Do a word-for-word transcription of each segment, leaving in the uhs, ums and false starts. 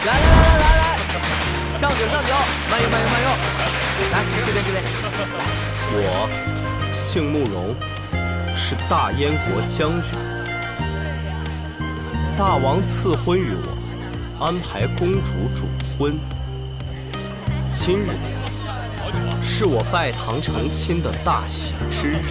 来来来来来，上酒上酒，慢用慢用慢用。来，这边这边。来， 我姓慕容，是大燕国将军。大王赐婚于我，安排公主主婚。今日是我拜堂成亲的大喜之日。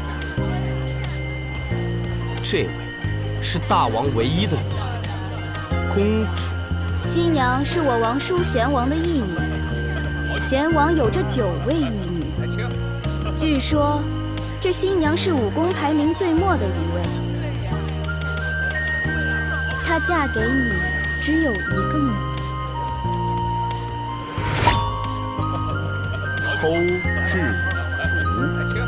这位是大王唯一的女儿，公主。 新娘是我王叔贤王的义女，贤王有着九位义女。据说，这新娘是武功排名最末的一位。她嫁给你只有一个女。 偷日服。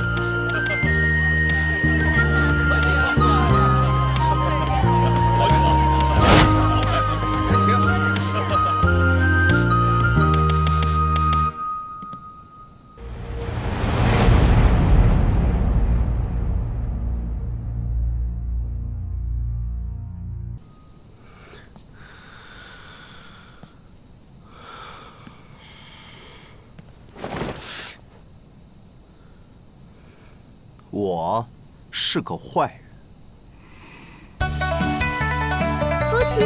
我是个坏人。 父亲，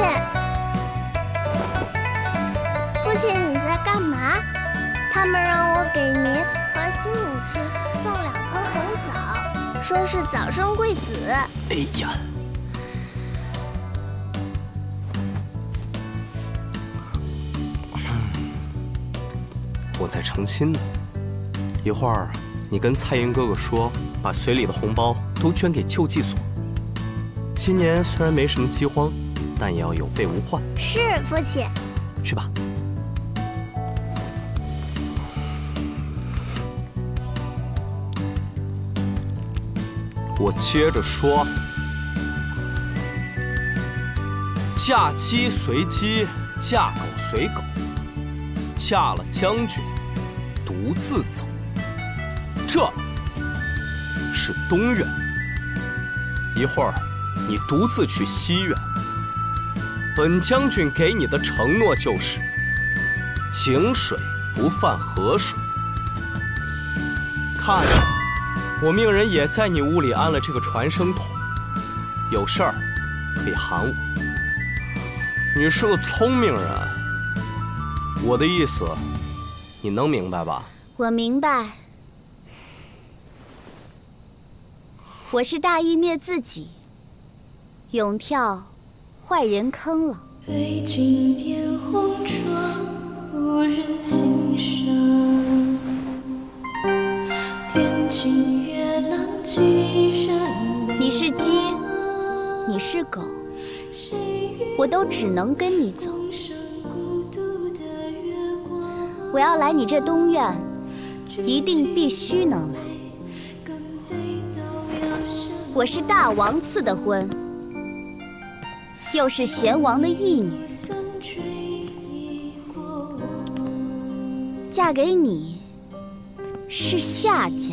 父亲你在干嘛？他们让我给您和新母亲送两颗红枣，说是早生贵子。 哎呀，我在成亲呢，一会儿你跟蔡英哥哥说。把随礼的红包都捐给救济所。今年虽然没什么饥荒，但也要有备无患。 是，父亲。 去吧。我接着说：嫁鸡随鸡，嫁狗随狗，嫁了将军，独自走。这。是东院，一会儿你独自去西院。本将军给你的承诺就是：井水不犯河水。看，我命人也在你屋里安了这个传声筒，有事儿可以喊我。你是个聪明人，我的意思你能明白吧？ 我明白。我是大义灭自己，勇跳坏人坑了。 北京点红妆，无人欣赏。天津月朗寄然。 你是鸡，你是狗，我都只能跟你走。我要来你这东院，一定必须能来。我是大王赐的婚，又是贤王的义女，嫁给你是下嫁。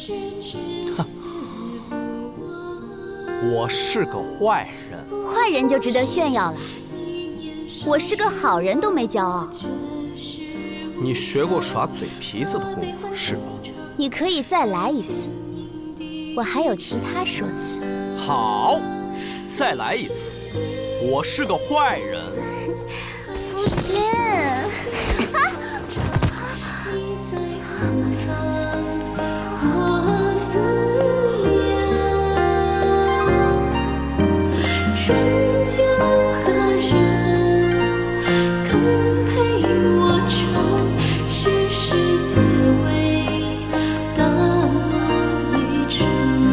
我是个坏人， 坏人就值得炫耀了。我是个好人都没骄傲。 你学过耍嘴皮子的功夫是吧？ 你可以再来一次。我还有其他说辞。 好，再来一次。我是个坏人。 父亲，啊！ 春秋何人肯陪我愁？世事自为大梦一场。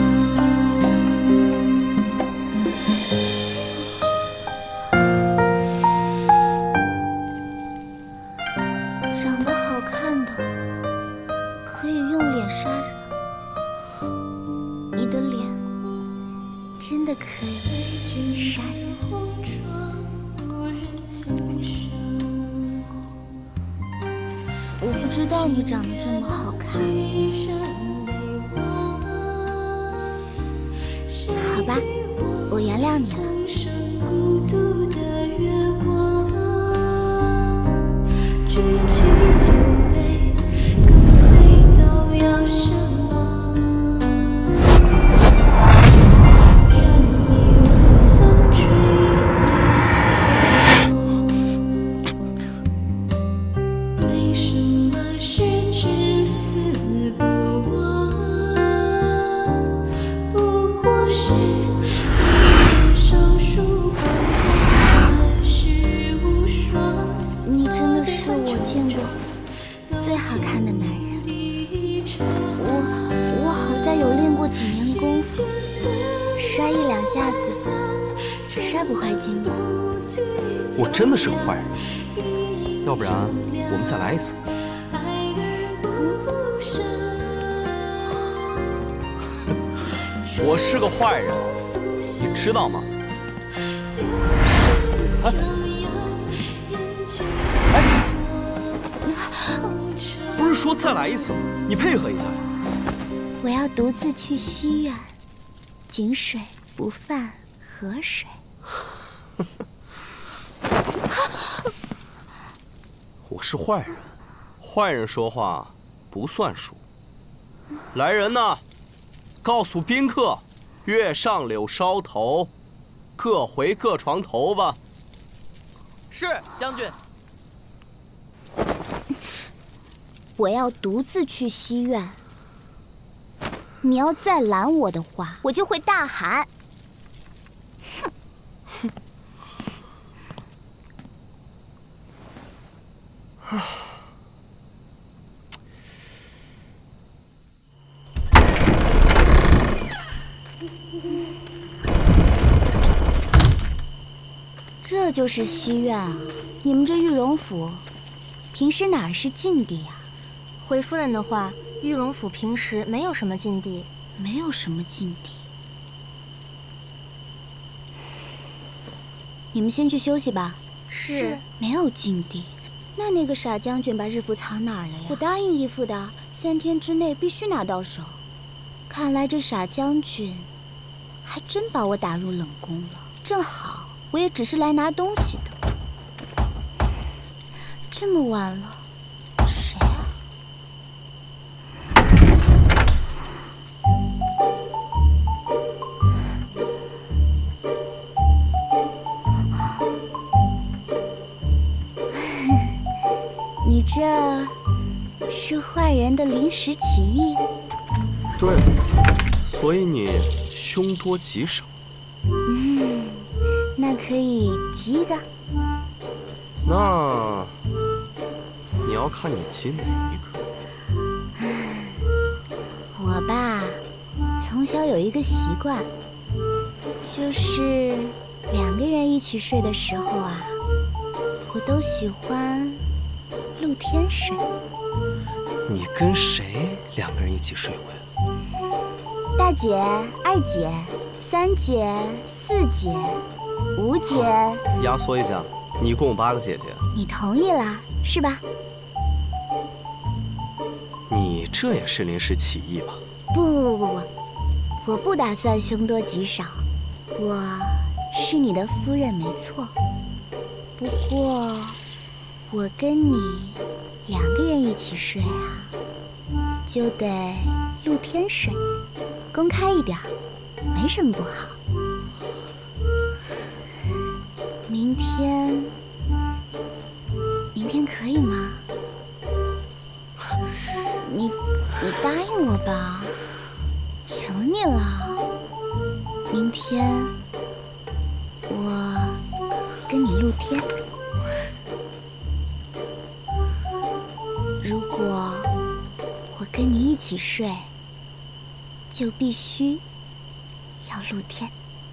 长得好看的可以用脸杀人，你的脸真的可以杀人。我不知道你长得这么好看。好吧，我原谅你了。 坏不坏金呢？ 我真的是个坏人，要不然我们再来一次。我是个坏人，你知道吗？哎，哎，不是说再来一次吗？你配合一下。 我要独自去西苑，井水不犯河水。 我是坏人，坏人说话不算数。来人呐，告诉宾客，月上柳梢头，各回各床头吧。 是将军。 我要独自去西苑。你要再拦我的话，我就会大喊。哼！这就是西苑啊！你们这玉荣府，平时哪儿是禁地啊？ 回夫人的话，玉荣府平时没有什么禁地， 没有什么禁地。你们先去休息吧。 是。 没有禁地，那那个傻将军把日符藏哪儿了呀？我答应义父的，三天之内必须拿到手。看来这傻将军还真把我打入冷宫了。正好，我也只是来拿东西的。这么晚了，谁啊？你这是坏人的临时起意？ 对，所以你凶多吉少。 嗯，那可以集一个。 那你要看你集哪一个。 我吧，从小有一个习惯，就是两个人一起睡的时候啊，我都喜欢露天睡。 你跟谁两个人一起睡过呀？ 大姐、二姐、三姐、四姐、五姐。 压缩一下，你一共有八个姐姐。 你同意了是吧？ 你这也是临时起意吧？ 不不不不不，我不打算凶多吉少，我是你的夫人没错。不过，我跟你两个人一起睡啊，就得露天睡，公开一点，没什么不好。明天，明天可以吗？你你答应我吧，求你了。明天我跟你露天。如果我跟你一起睡，就必须要露天。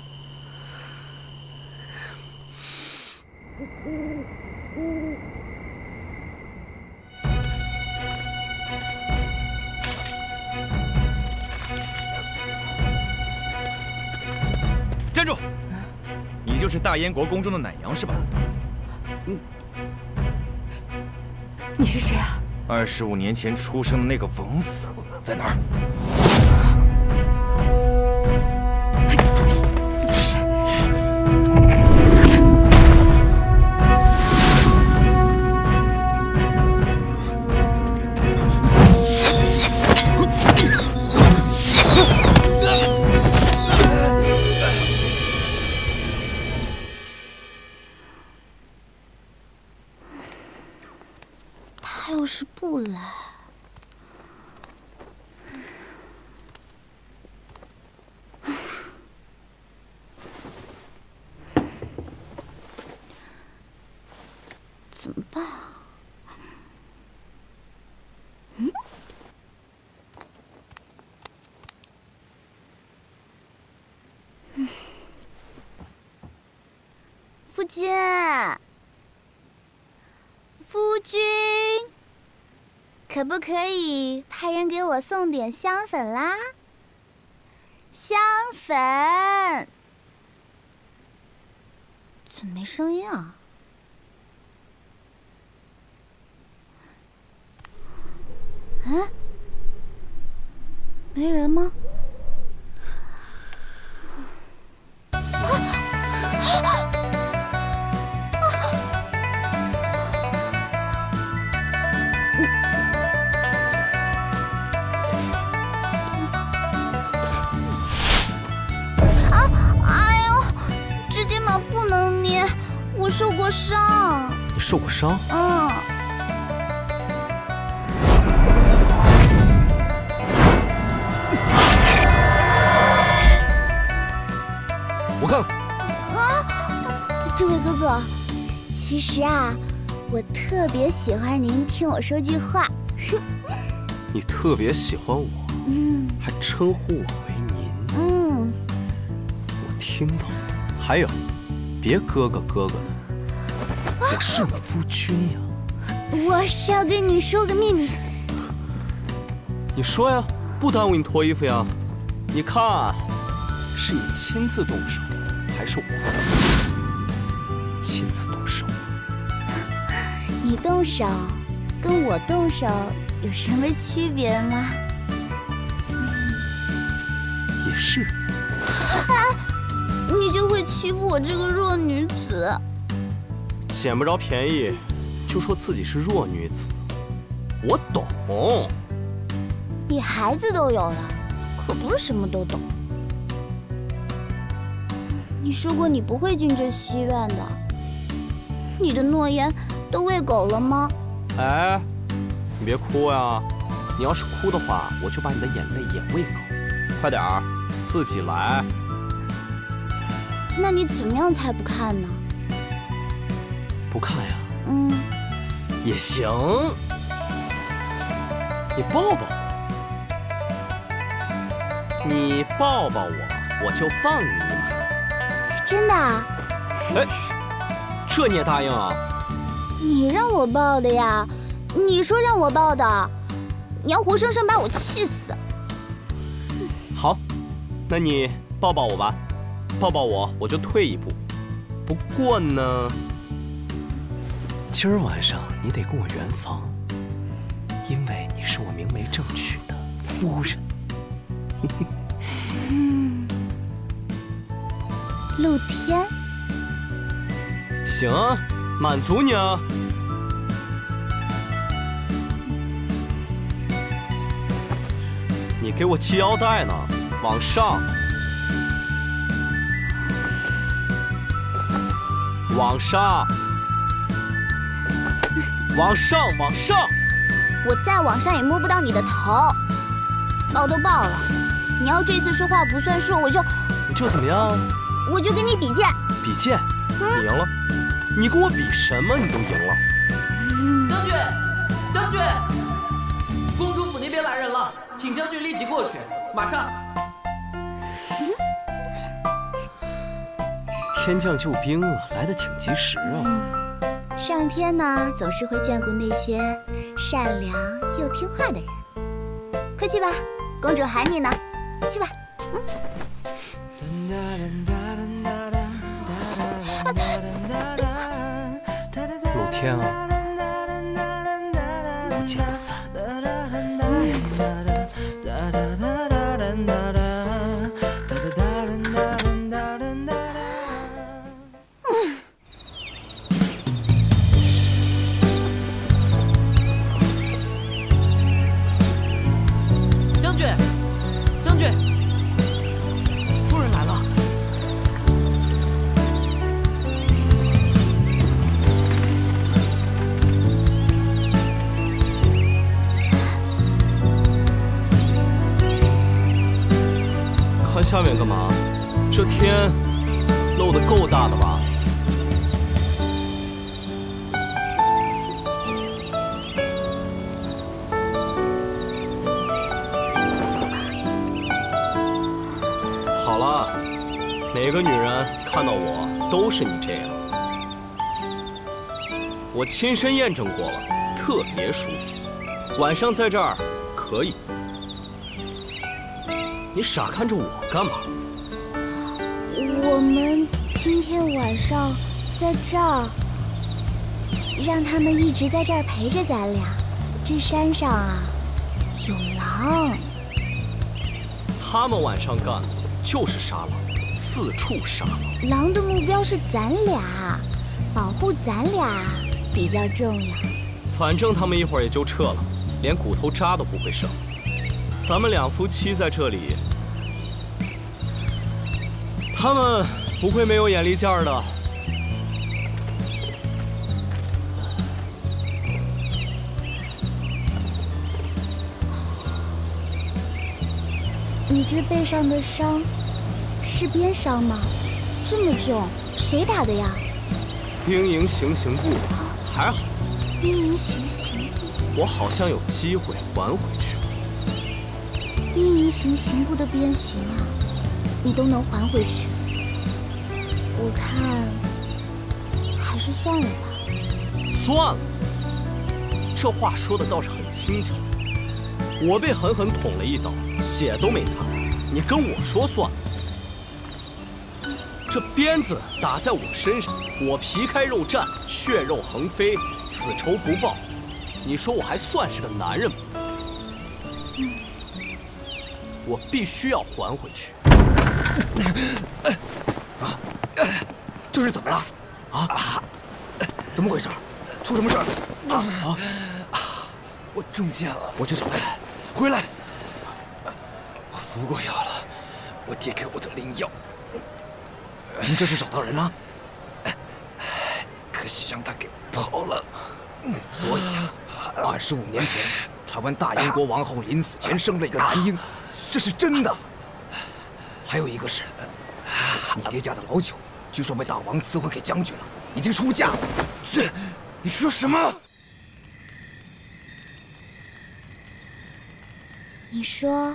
站住！你就是大燕国宫中的奶娘是吧？ 你你是谁啊？ 二十五年前出生的那个王子在哪儿？ 他要是不来，怎么办啊？嗯？嗯。 君，夫君，可不可以派人给我送点香粉啦？香粉，怎么没声音啊？嗯，没人吗？我受过伤。 你受过伤？ 嗯。 我看。 啊，这位哥哥，其实啊，我特别喜欢您听我说句话。 你特别喜欢我， 嗯， 还称呼我为您。 嗯， 我听到了。还有，别哥哥哥哥的。我是你夫君呀！ 我是要跟你说个秘密。 你说呀，不耽误你脱衣服呀。你看，是你亲自动手，还是我亲自动手？ 你动手，跟我动手有什么区别吗？ 也是。 啊，你就会欺负我这个弱女子。 捡不着便宜，就说自己是弱女子，我懂。 你孩子都有了，可不是什么都懂。你说过你不会进这戏院的，你的诺言都喂狗了吗？ 哎，你别哭呀！你要是哭的话，我就把你的眼泪也喂狗。快点儿，自己来。 那你怎么样才不看呢？ 不看呀？ 嗯， 也行。你抱抱我，你抱抱我，我就放你一马。 真的啊？ 哎，这你也答应啊？ 你让我抱的呀？你说让我抱的，你要活生生把我气死。 好，那你抱抱我吧，抱抱我，我就退一步。不过呢，今儿晚上你得跟我圆房，因为你是我明媒正娶的夫人。 嗯，露天。 行啊，满足你啊。你给我系腰带呢，往上，往上。往上，往上！ 我再往上也摸不到你的头。抱都抱了，你要这次说话不算数，我就…… 你就怎么样？ 我就跟你比剑。 比剑？你赢了？你跟我比什么？你都赢了。 将军，将军，公主府那边来人了，请将军立即过去，马上。 天降救兵啊，来得挺及时啊。 嗯上天呢，总是会眷顾那些善良又听话的人。快去吧，公主喊你呢，去吧。 露天啊，不见不散。下面干嘛？这天露得够大的吧？好了，哪个女人看到我都是你这样。 我亲身验证过了，特别舒服。晚上在这儿可以。你傻看着我干嘛？ 我们今天晚上在这儿，让他们一直在这儿陪着咱俩。这山上啊，有狼。 他们晚上干的就是杀狼，四处杀狼。 狼的目标是咱俩，保护咱俩比较重要。 反正他们一会儿也就撤了，连骨头渣都不会剩。咱们两夫妻在这里，他们不会没有眼力劲儿的。 你这背上的伤是鞭伤吗？这么重，谁打的呀？ 兵营行刑部，还好。 兵营行刑部， 我好像有机会还回去。 兵营行刑部的鞭刑啊，你都能还回去？我看还是算了吧。 算了，这话说的倒是很轻巧。我被狠狠捅了一刀，血都没擦，你跟我说算了？这鞭子打在我身上，我皮开肉绽，血肉横飞，此仇不报，你说我还算是个男人吗？嗯，我必须要还回去。 啊，这是怎么了？啊，怎么回事？出什么事儿？啊啊！我中箭了，我去找大夫。回来，我服过药了，我爹给我的灵药。您这是找到人了？可惜让他给跑了。所以啊，二十五年前，传闻大燕国王后临死前生了一个男婴，这是真的。还有一个是，你爹家的老九，据说被大王赐回给将军了，已经出嫁了。这，你说什么？ 你说，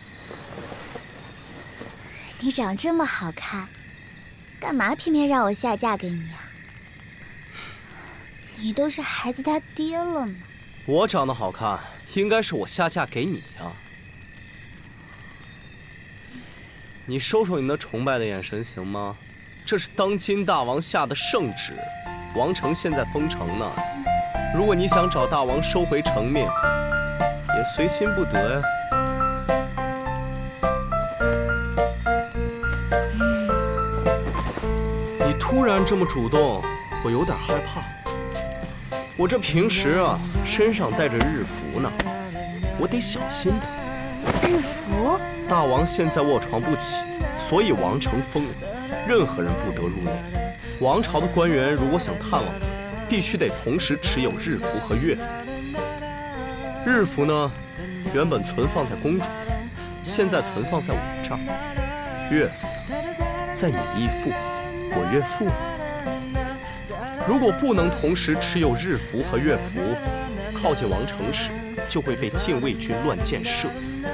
你长这么好看，干嘛偏偏让我下嫁给你啊？你都是孩子他爹了呢。 我长得好看，应该是我下嫁给你呀。你收收你那崇拜的眼神行吗？这是当今大王下的圣旨，王城现在封城呢。如果你想找大王收回成命，也随心不得呀。你突然这么主动，我有点害怕。我这平时啊，身上带着日符呢，我得小心点。 日符？ 大王现在卧床不起，所以王城封了，任何人不得入内。王朝的官员如果想探望他，必须得同时持有日符和乐符。日符呢，原本存放在公主，现在存放在我这儿。乐符在你义父，我岳父。如果不能同时持有日符和乐符，靠近王城时就会被禁卫军乱箭射死。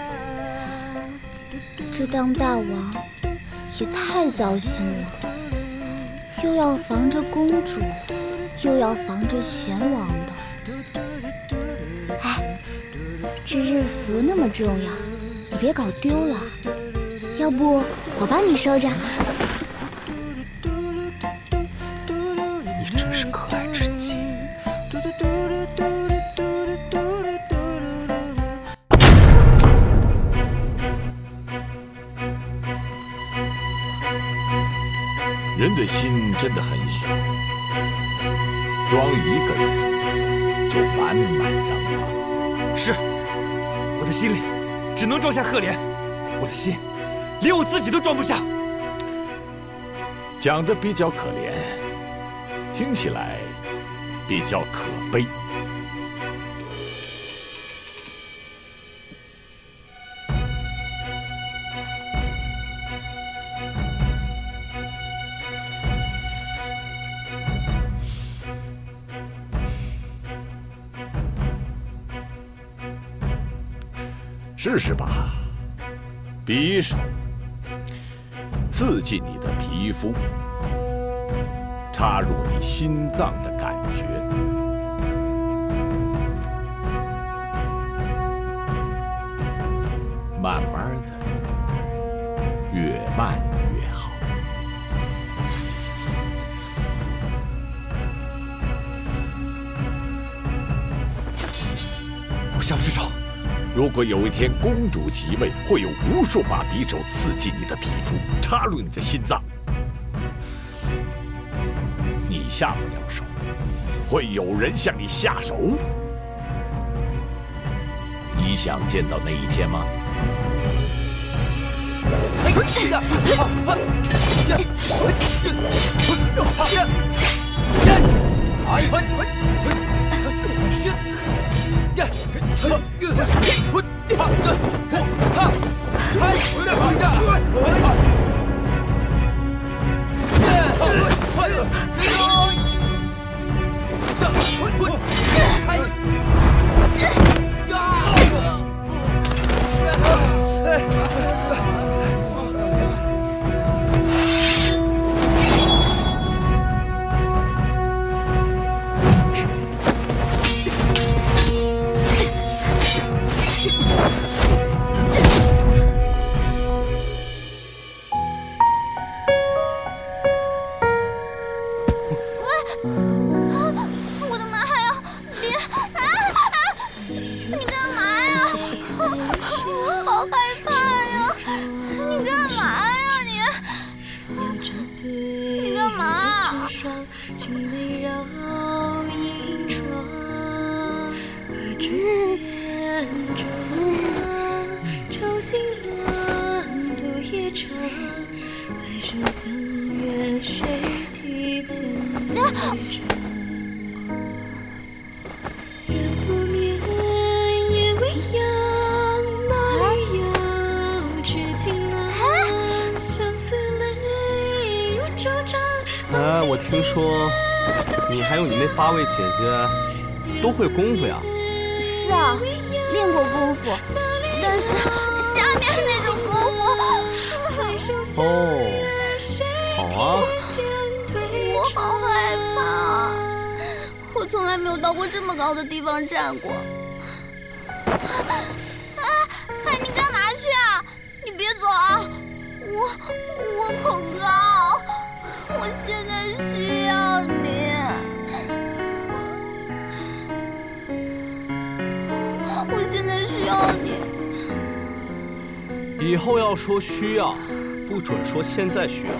这当大王也太糟心了，又要防着公主，又要防着贤王的。哎，这日符那么重要，你别搞丢了。要不我帮你收着。 你真是可爱至极。 人的心真的很小，装一个人就满满当当。 是，我的心里只能装下赫连，我的心连我自己都装不下。 讲得比较可怜，听起来比较可悲。试试吧，匕首刺进你的皮肤，插入你心脏的感学。慢慢的，越慢越好。 我下不去手。 如果有一天公主即位，会有无数把匕首刺进你的皮肤，插入你的心脏。你下不了手，会有人向你下手。你想见到那一天吗？ 哎，我听说你还有你那八位姐姐都会功夫呀？ 是啊，练过功夫，但是下面那种功夫…… 哦，好啊。 我好害怕，我从来没有到过这么高的地方站过。哎哎，你干嘛去啊？你别走啊！我我恐高，我现在需要你。我现在需要你。 以后要说需要，不准说现在需要。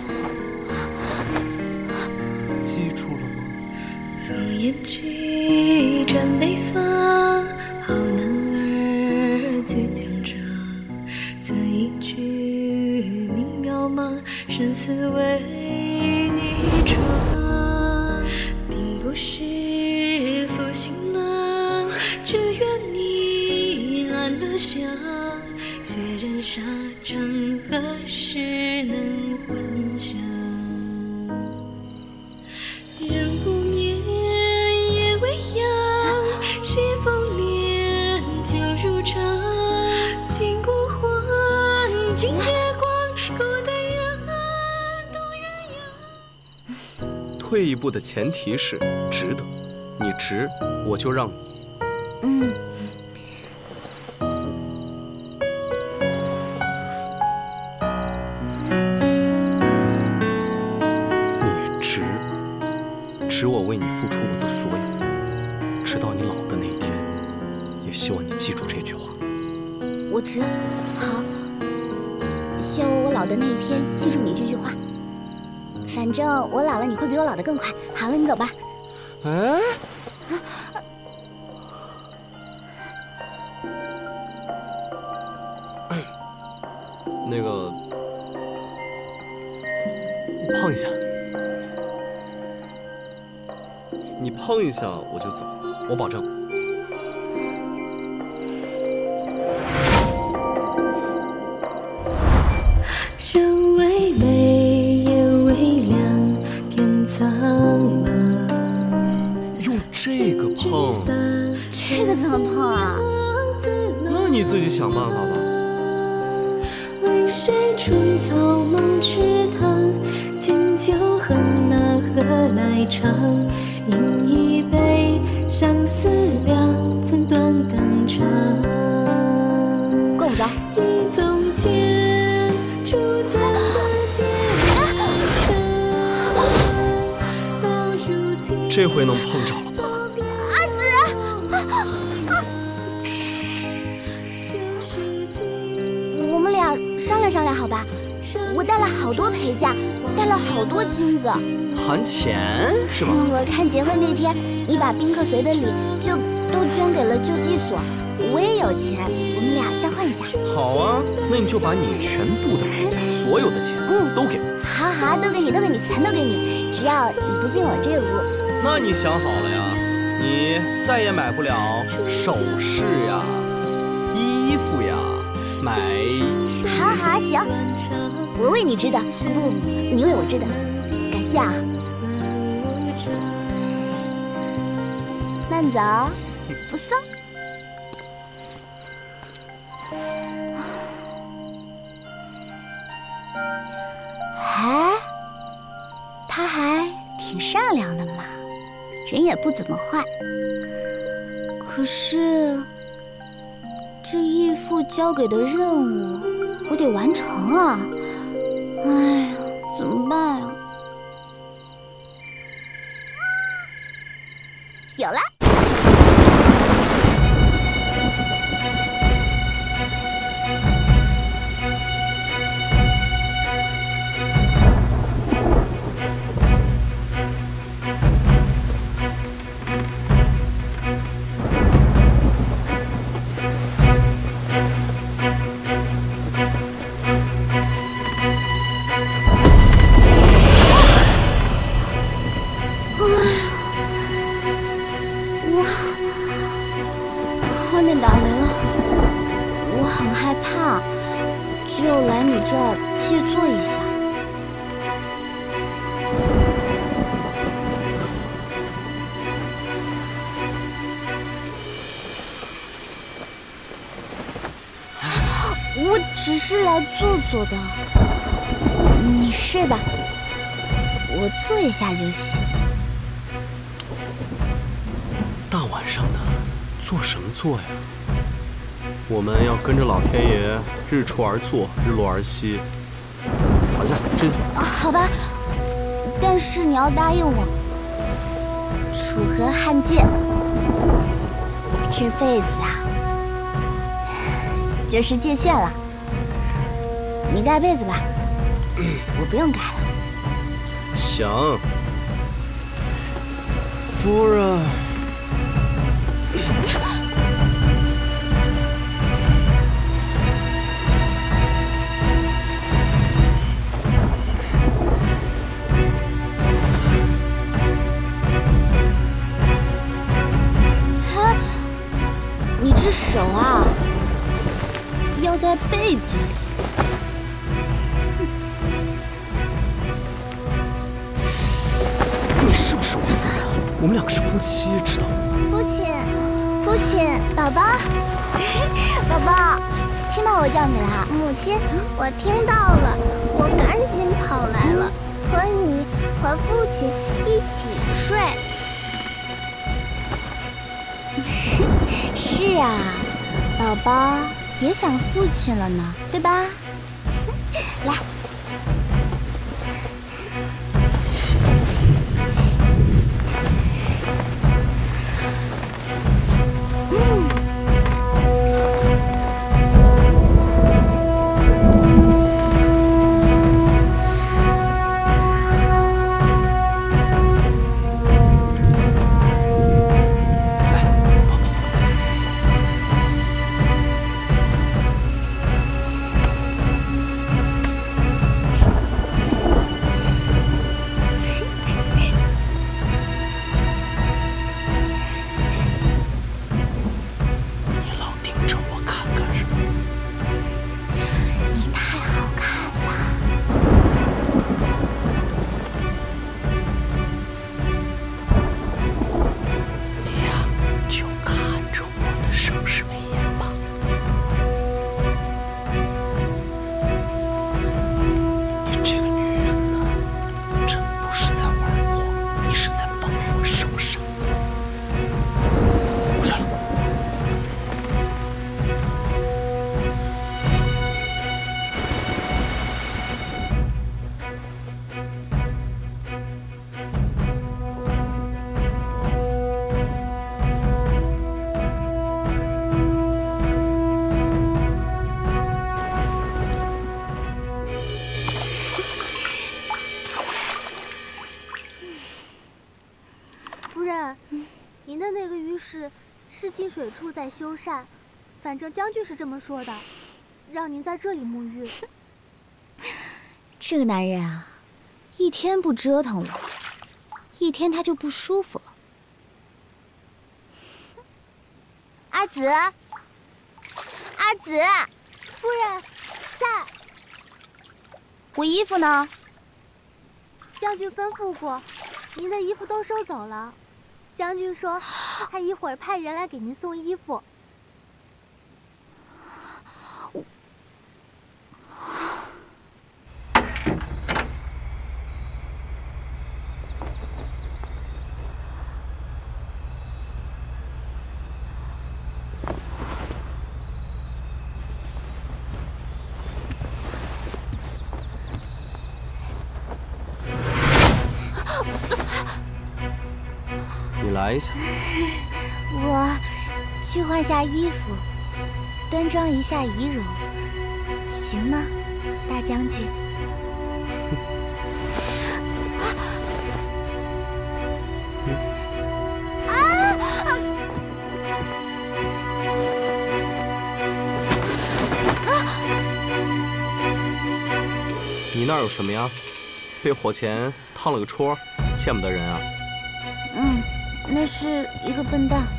记住了吗？ 烽烟起，战北方，好男儿倔强者，择一句名渺茫，生死为你闯。并不是负心郎，只愿你安乐乡。血染沙场，何时能还乡？人不眠，夜未央，西风帘，酒如常。金谷欢，金月光，孤单人，独鸳鸯。 退一步的前提是值得，你值，我就让你。 嗯。 值我为你付出我的所有，直到你老的那一天，也希望你记住这句话。 我值，好，希望我老的那一天记住你这句话。反正我老了，你会比我老得更快。好了，你走吧。 哎，那个，碰一下。你碰一下我就走，我保证。 人为美，夜为凉，天苍茫。 用这个碰， 这个怎么碰啊？ 那你自己想办法吧。 为谁春草梦池塘？千秋恨哪何来长？饮一相思两寸断肝肠。 够不着。 忆从前，初见的街上，到如今。 这回能碰着了吧？ 阿紫，我们俩商量商量好吧？我带了好多陪嫁，带了好多金子。 谈钱是吧？ 我看结婚那天，你把宾客随的礼就都捐给了救济所，我也有钱，我们俩交换一下。 好啊，那你就把你全部的陪嫁，所有的钱，嗯，都给我。 好好，都给你，都给你，全都给你，只要你不进我这屋。 那你想好了呀？你再也买不了首饰呀、衣服呀，买…… 好好行，我为你织的，不不不，你为我织的，感谢啊。慢走，不送。哎，他还挺善良的嘛，人也不怎么坏。可是这义父交给的任务，我得完成啊！哎呀，怎么办呀？有了！外面打雷了，我很害怕，就来你这儿借坐一下。我只是来坐坐的，你睡吧，我坐一下就行。 大晚上的，做什么做呀？我们要跟着老天爷日出而作，日落而息。躺下，睡觉。 好吧，但是你要答应我，楚河汉界，这辈子啊，就是界限了。你盖被子吧，我不用盖了。 行，夫人。 你这手啊，要在被子里。 你是不是我夫人？我们两个是夫妻，知道吗？ 父亲，父亲， 宝宝，宝宝，听到我叫你啦？ 母亲，我听到了，我赶紧跑来了，和你和父亲一起睡。 是啊，宝宝也想父亲了呢，对吧？来。 人，您的那个浴室是进水处在修缮，反正将军是这么说的，让您在这里沐浴。 这个男人啊，一天不折腾我，一天他就不舒服了。阿紫，阿紫， 夫人，在。 我衣服呢？ 将军吩咐过，您的衣服都收走了。将军说，他一会儿派人来给您送衣服。 你来一下。 我去换下衣服，端庄一下仪容，行吗，大将军？ 你那儿有什么呀？被火钳烫了个戳，欠不得人啊。 嗯，那是一个笨蛋。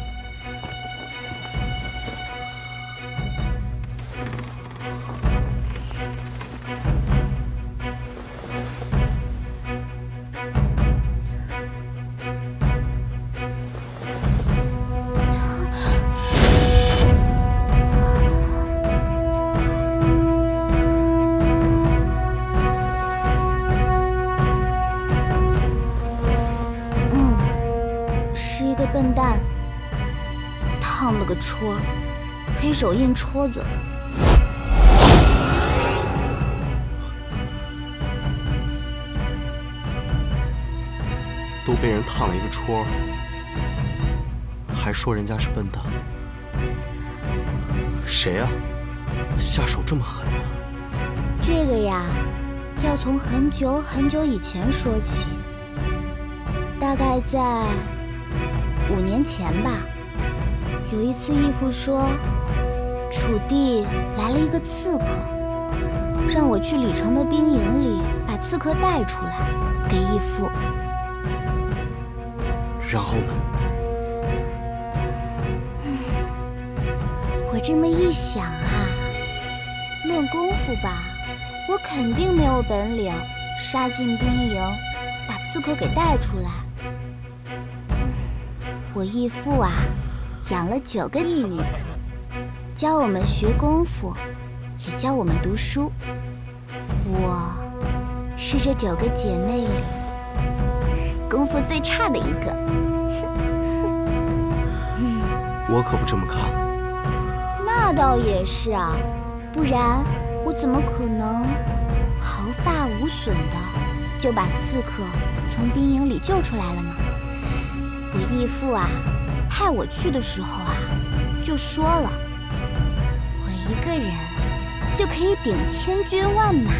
笨蛋烫了个戳，黑手印戳子。 都被人烫了一个戳，还说人家是笨蛋。谁呀？下手这么狠啊？ 这个呀，要从很久很久以前说起，大概在五年前吧。有一次，义父说，楚地来了一个刺客，让我去李城的兵营里把刺客带出来给义父。 然后呢？ 我这么一想啊，论功夫吧，我肯定没有本领杀进兵营，把刺客给带出来。我义父啊，养了九个义女，教我们学功夫，也教我们读书。我是这九个姐妹里功夫最差的一个。 我可不这么看。 那倒也是啊，不然我怎么可能毫发无损的就把刺客从兵营里救出来了呢？我义父啊，派我去的时候啊，就说了，我一个人就可以顶千军万马。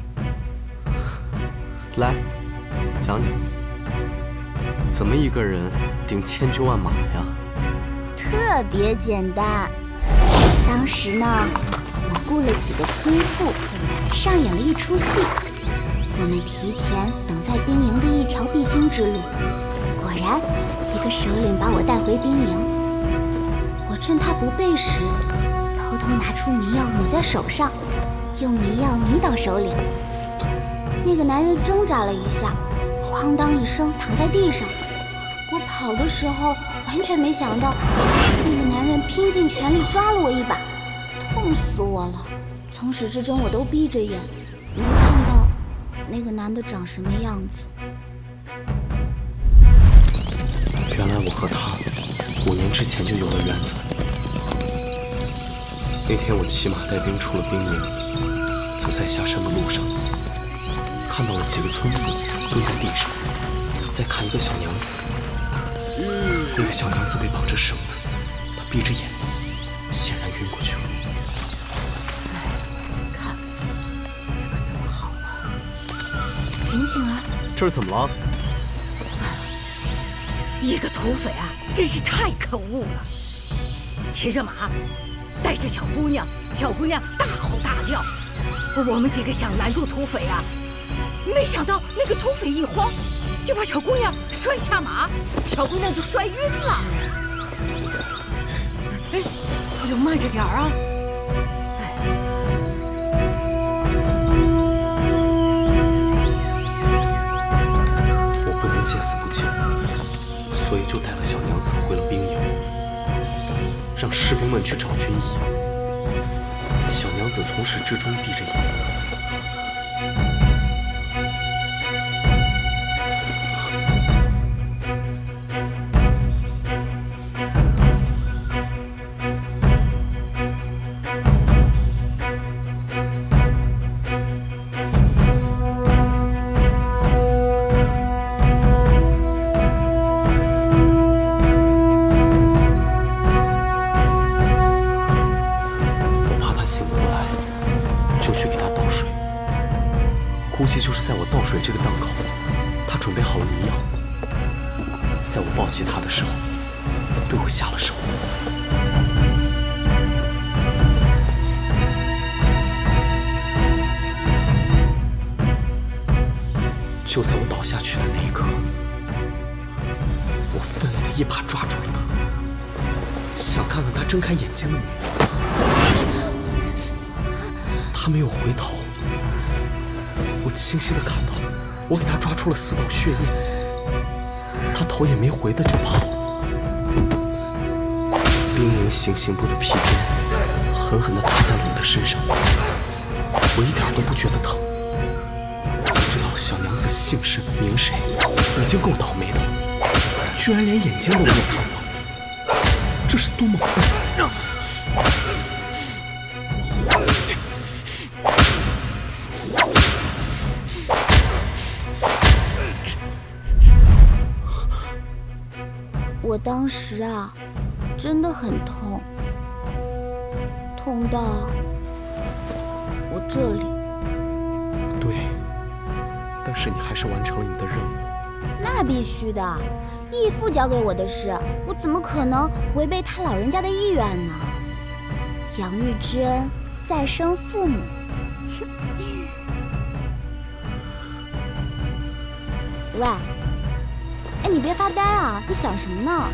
来，讲讲，怎么一个人顶千军万马呀？ 特别简单。当时呢，我雇了几个村妇，上演了一出戏。我们提前等在兵营的一条必经之路，果然，一个首领把我带回兵营。我趁他不备时，偷偷拿出迷药抹在手上，用迷药迷倒首领。那个男人挣扎了一下，哐当一声躺在地上。我跑的时候，完全没想到，那个男人拼尽全力抓了我一把，痛死我了。从始至终我都闭着眼，没看到那个男的长什么样子。 原来我和他五年之前就有了缘分。那天我骑马带兵出了兵营，走在下山的路上，看到了几个村妇蹲在地上，在看一个小娘子。那个小娘子被绑着绳子，她闭着眼，显然晕过去了。 看，这可怎么好啊？醒醒啊！ 这是怎么了？ 一个土匪啊，真是太可恶了！骑着马，带着小姑娘，小姑娘大吼大叫。我们几个想拦住土匪啊，没想到那个土匪一慌，就把小姑娘摔下马，小姑娘就摔晕了。哎，哎呦，慢着点儿啊！ 我不能见死不救，所以就带了小娘子回了兵营，让士兵们去找军医。小娘子从始至终闭着眼。估计就是在我倒水这个档口，他准备好了迷药，在我抱起他的时候，对我下了手。就在我倒下去的那一刻，我奋力的一把抓住了他，想看看他睁开眼睛的模样。他没有回头。我清晰的看到，我给他抓出了四道血印，他头也没回的就跑了。兵营行刑部的皮鞭狠狠地打在了我的身上，我一点都不觉得疼。不知道小娘子姓甚名谁，已经够倒霉的了，居然连眼睛都没有看到，这是多么笨！ 我当时啊，真的很痛，痛到我这里。 对，但是你还是完成了你的任务。 那必须的，义父交给我的事，我怎么可能违背他老人家的意愿呢？养育之恩，再生父母。喂。哎，你别发呆啊！你想什么呢？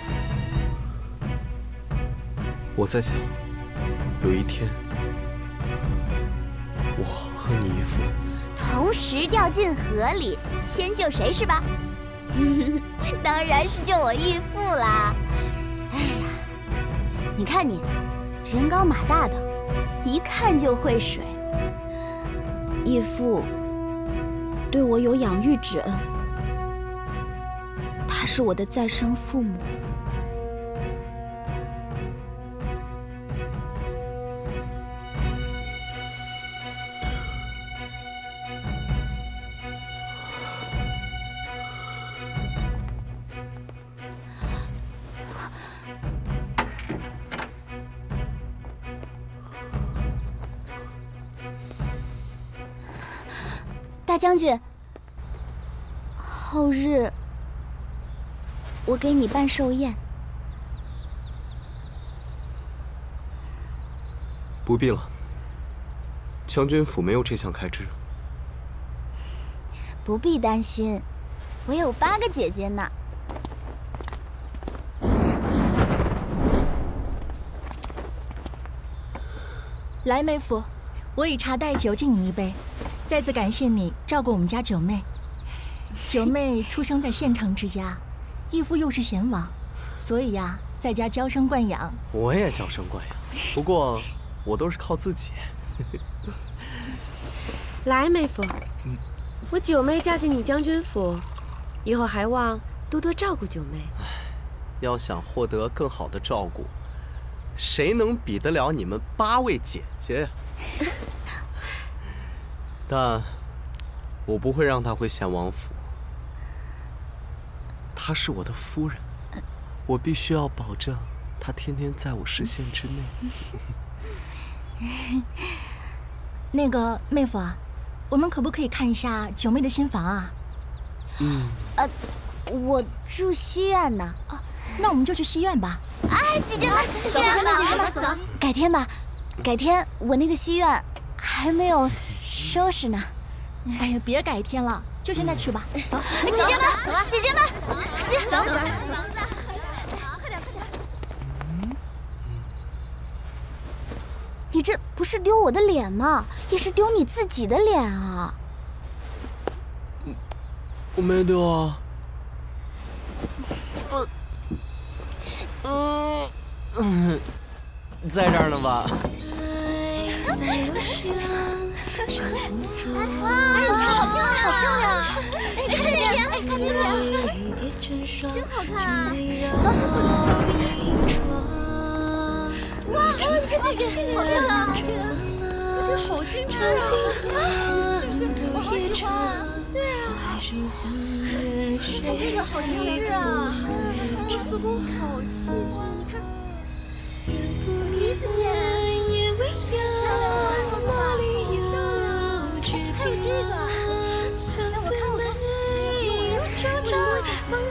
我在想，有一天，我和你义父同时掉进河里，先救谁是吧？当然是救我义父啦！哎呀，你看你，人高马大的，一看就会水。义父对我有养育之恩。他是我的再生父母。大将军，后日。我给你办寿宴。 不必了，将军府没有这项开支。 不必担心，我有八个姐姐呢。 来，妹夫，我以茶代酒敬你一杯，再次感谢你照顾我们家九妹。九妹出生在县城之家。义父又是贤王，所以呀、啊，在家娇生惯养。 我也娇生惯养，不过我都是靠自己。 来，妹夫，嗯、我九妹嫁进你将军府，以后还望多多照顾九妹。 要想获得更好的照顾，谁能比得了你们八位姐姐呀？但我不会让她回贤王府。她是我的夫人，我必须要保证她天天在我视线之内。 那个妹夫啊，我们可不可以看一下九妹的新房啊？ 嗯。 呃， 我住西院呢。 啊，那我们就去西院吧。 哎，姐姐们，去西院吧，姐姐们，走。改天吧，改天我那个西院还没有收拾呢。 哎呀，别改天了，就现在去吧。走， 姐姐们，走吧，姐姐们，姐， 走走。 你这不是丢我的脸吗？也是丢你自己的脸啊！ 我没丢啊。嗯嗯，在这儿呢吧？ 哇，好漂亮，好漂亮！哎，看这边，哎，看这边，真好看。走。 哇，还有这个，这个，这个，这个，我觉得好精致啊！是不是？我好喜欢。对啊。哎，这个好精致啊！哇，做工好细致，你看。梨子姐，漂亮，好漂亮！还有这个，哎，我看我看，我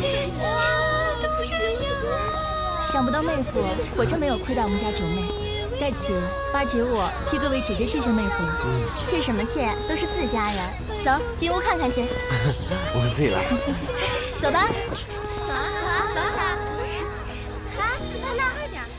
想不到妹夫果真没有亏待我们家九妹，在此巴结我，替各位姐姐谢谢妹夫了。 嗯，谢什么谢，都是自家人。走，进屋看看去。 我们自己来。 走吧。走啊走啊走起来！来，看那，快点。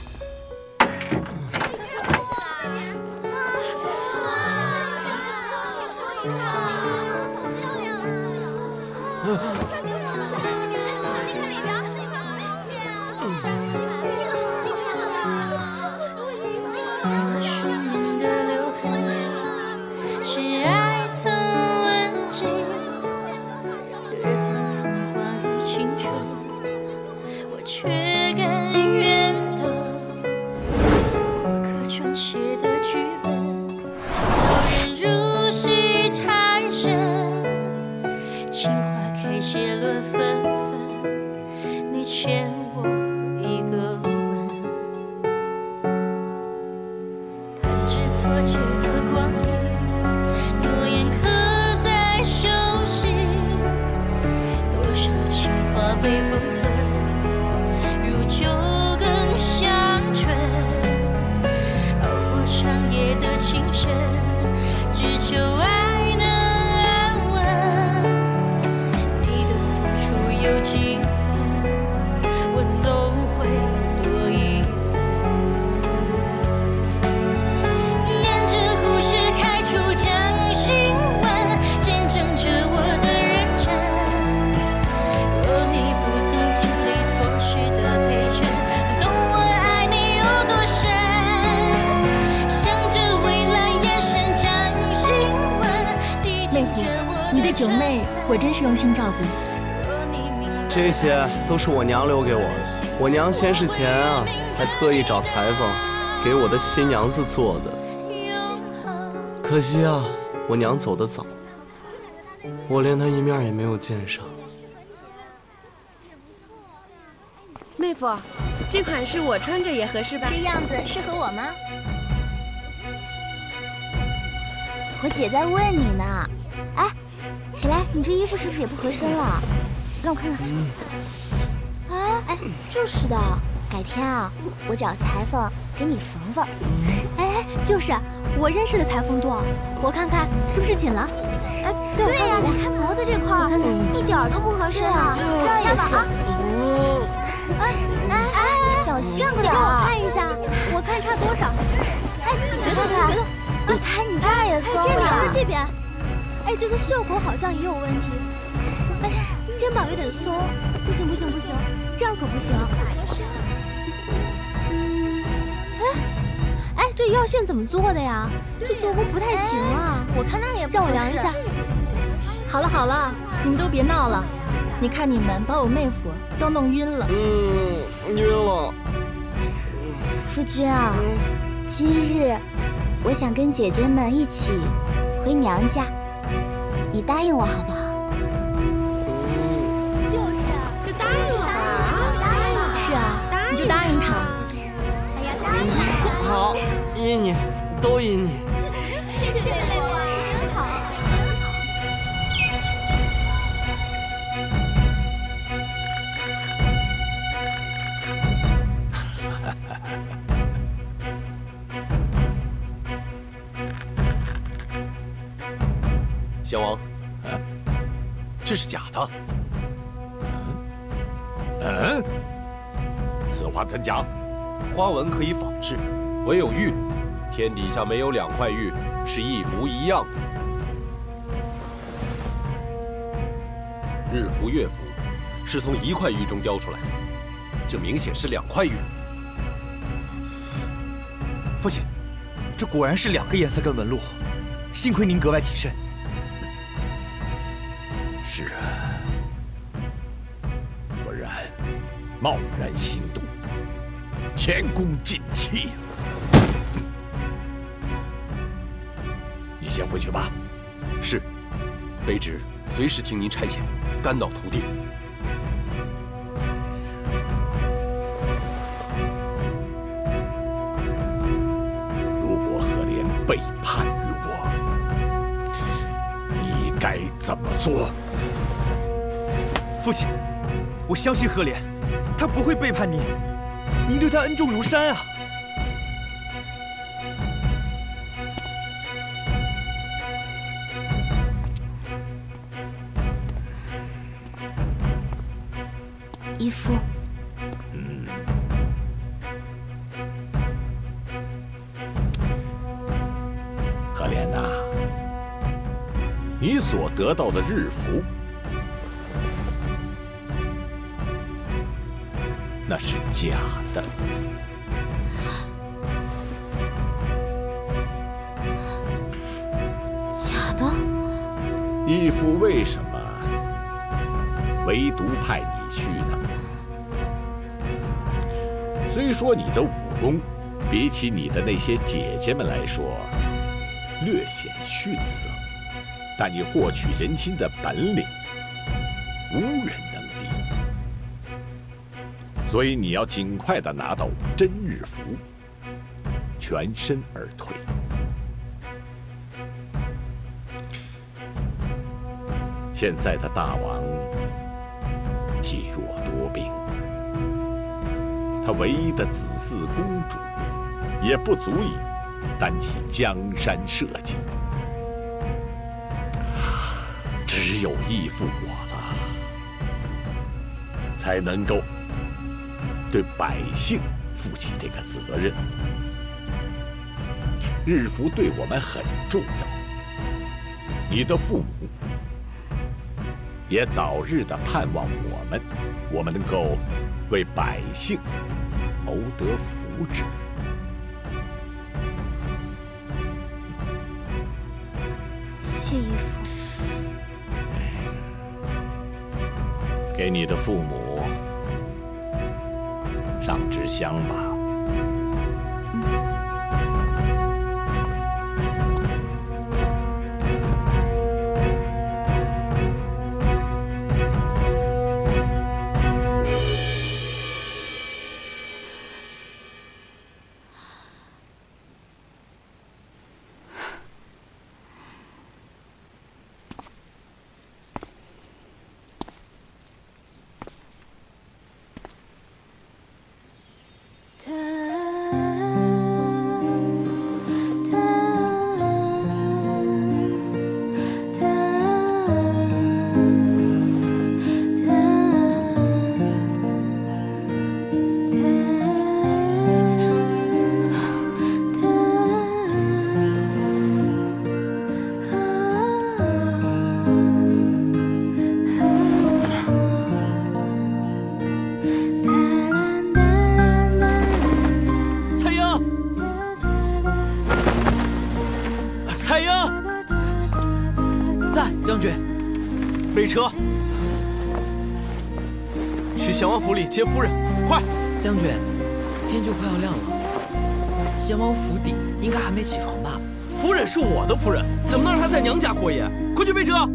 九妹果真是用心照顾， 这些都是我娘留给我的。我娘先是钱啊，还特意找裁缝给我的新娘子做的。可惜啊，我娘走得早，我连她一面也没有见上。 妹夫，这款式我穿着也合适吧？ 这样子适合我吗？我姐在问你呢。哎。 起来，你这衣服是不是也不合身了？让我看看。嗯、哎哎，就是的，改天啊，我找裁缝给你缝缝。 哎，就是，我认识的裁缝多，我看看是不是紧了。 哎，对对呀，你看脖子这块儿，一点都不合身啊。这儿也是。哎哎哎，小心点， 给我看一下，我看差多少？ 哎，别动，别动。哎，你这儿也松了。 这里和这边。 哎，这个袖口好像也有问题。哎，肩膀有点松，不行不行不行，这样可不行。嗯，哎，哎，这腰线怎么做的呀？这做工不太行啊。 我看那也不让我量一下。 好了好了，你们都别闹了。你看你们把我妹夫都弄晕了。 嗯，晕了。 夫君啊，今日我想跟姐姐们一起回娘家。 你答应我好不好？ 嗯， 就是，就答应我吧。 答应我。是啊，你就答应他。 哎呀，答应我。 好，依你，都依你。 谢谢妹夫，真好。 贤王，啊，这是假的。 嗯，此话怎讲？ 花纹可以仿制，唯有玉，天底下没有两块玉是一模一样的。日符、月符是从一块玉中雕出来的，这明显是两块玉。 父亲，这果然是两个颜色跟纹路，幸亏您格外谨慎。 是啊，不然贸然行动，前功尽弃。你先回去吧。 是，卑职随时听您差遣，肝脑涂地。 如果赫连背叛于我，你该怎么做？ 父亲，我相信赫连，他不会背叛您，您对他恩重如山啊。 义父， 嗯，赫连呐，你所得到的日符，那是假的。 假的？ 义父为什么唯独派你去呢？虽说你的武功比起你的那些姐姐们来说略显逊色，但你获取人心的本领无人能敌。所以你要尽快的拿到真日符，全身而退。现在的大王体弱多病，他唯一的子嗣公主也不足以担起江山社稷，只有义父我了，才能够对百姓负起这个责任。日符对我们很重要，你的父母也早日的盼望我们，我们能够为百姓谋得福祉。 谢义父。 给你的父母上支香吧。 彩英， 在将军。 备车，去贤王府里接夫人，快！ 将军，天就快要亮了，贤王府邸应该还没起床吧？ 夫人是我的夫人，怎么能让她在娘家过夜？快去备车！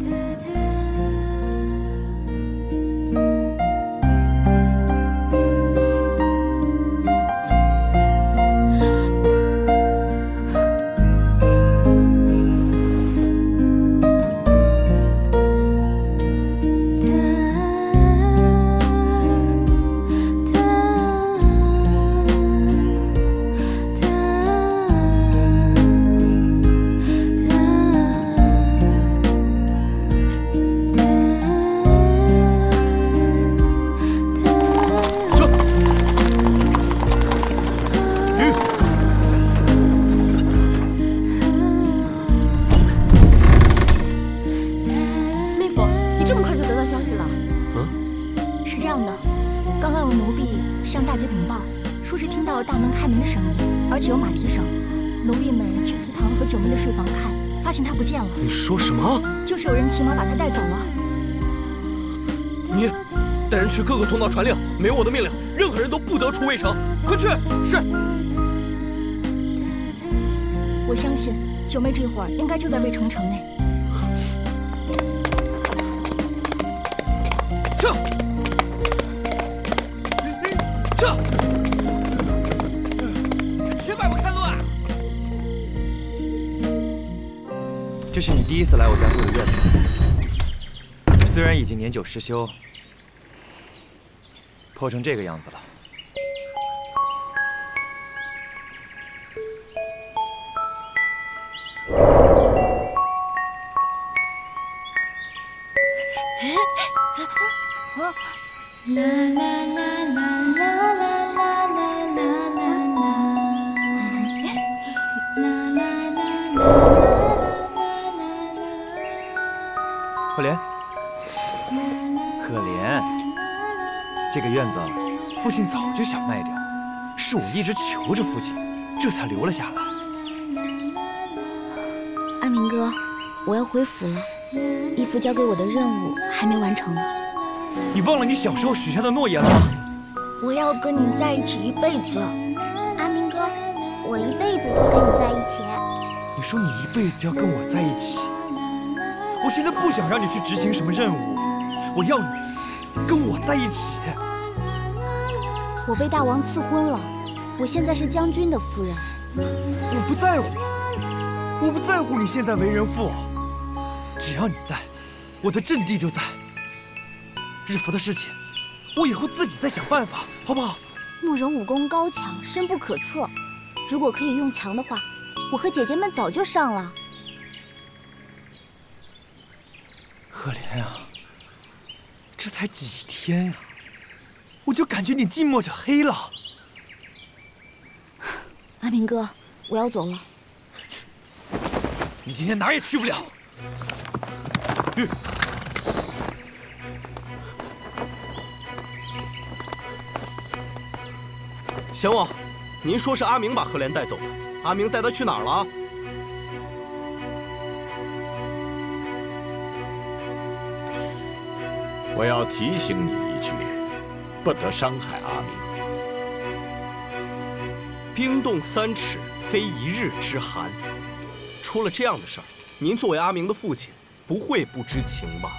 大街禀报，说是听到了大门开门的声音，而且有马蹄声。奴婢们去祠堂和九妹的睡房看，发现她不见了。 你说什么？ 就是有人骑马把她带走了。 你带人去各个通道传令，没有我的命令，任何人都不得出渭城。快去！是。 我相信九妹这会儿应该就在渭城城内。 撤！撤！且摆不开路啊！ 这是你第一次来我家住的院子，虽然已经年久失修，破成这个样子了。 啦啦啦啦啦啦啦啦啦啦啦啦啦啦。 可怜，可怜，这个院子父亲早就想卖掉，是我一直求着父亲，这才留了下来。 阿明哥，我要回府了，义父交给我的任务还没完成呢。 你忘了你小时候许下的诺言了吗？ 我要跟你在一起一辈子。 阿明哥，我一辈子都跟你在一起。 你说你一辈子要跟我在一起，我现在不想让你去执行什么任务，我要你跟我在一起。 我被大王赐婚了，我现在是将军的夫人。 我不在乎，我不在乎你现在为人父，只要你在，我的阵地就在。日服的事情，我以后自己再想办法，好不好？ 慕容武功高强，深不可测。如果可以用强的话，我和姐姐们早就上了。 可怜啊，这才几天呀、啊，我就感觉你近墨者黑了。 阿明哥，我要走了。 你今天哪儿也去不了。嗯。 贤王，您说是阿明把赫连带走的，阿明带他去哪儿了？ 我要提醒你一句，不得伤害阿明。 冰冻三尺，非一日之寒。出了这样的事儿，您作为阿明的父亲，不会不知情吧？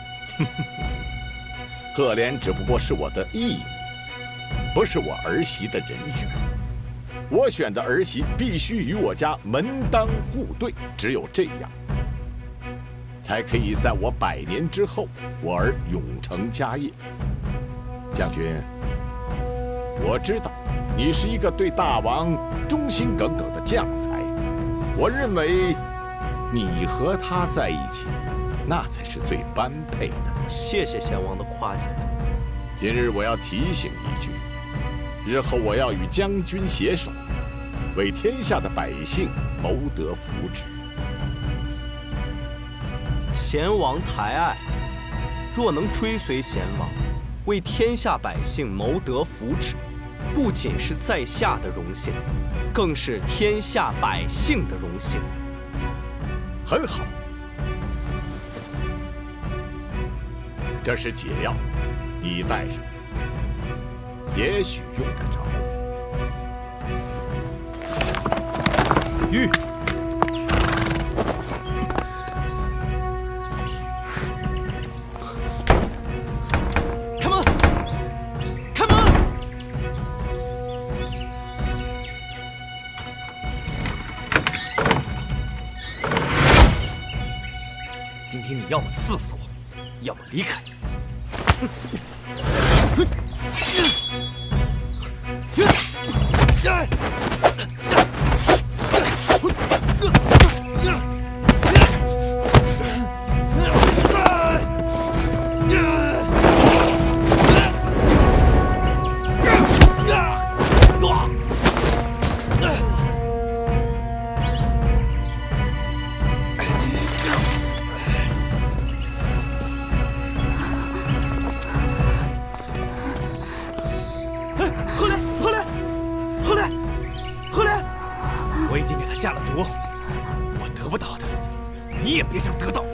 赫连只不过是我的义女，不是我儿媳的人选。我选的儿媳必须与我家门当户对，只有这样，才可以在我百年之后，我儿永承家业。将军，我知道你是一个对大王忠心耿耿的将才，我认为你和他在一起，那才是最般配的。 谢谢贤王的夸奖。 今日我要提醒一句，日后我要与将军携手，为天下的百姓谋得福祉。 贤王抬爱，若能追随贤王，为天下百姓谋得福祉，不仅是在下的荣幸，更是天下百姓的荣幸。 很好，这是解药，你带上，也许用得着。 玉。 开门！开门！ 今天你要么刺死我，要么离开。 莲，何莲，何莲，何莲，我已经给他下了毒，我得不到的，你也别想得到。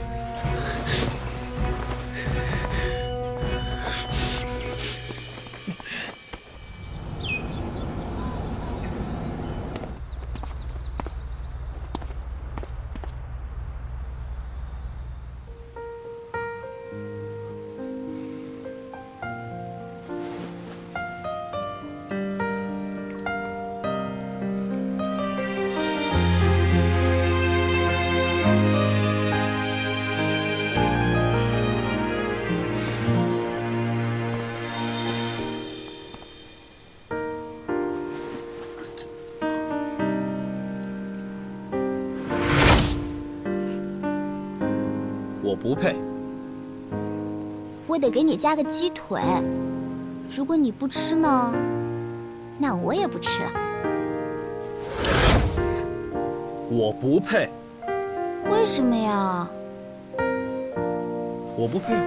我不配。 我得给你加个鸡腿。如果你不吃呢，那我也不吃了。 我不配。 为什么呀？ 我不配。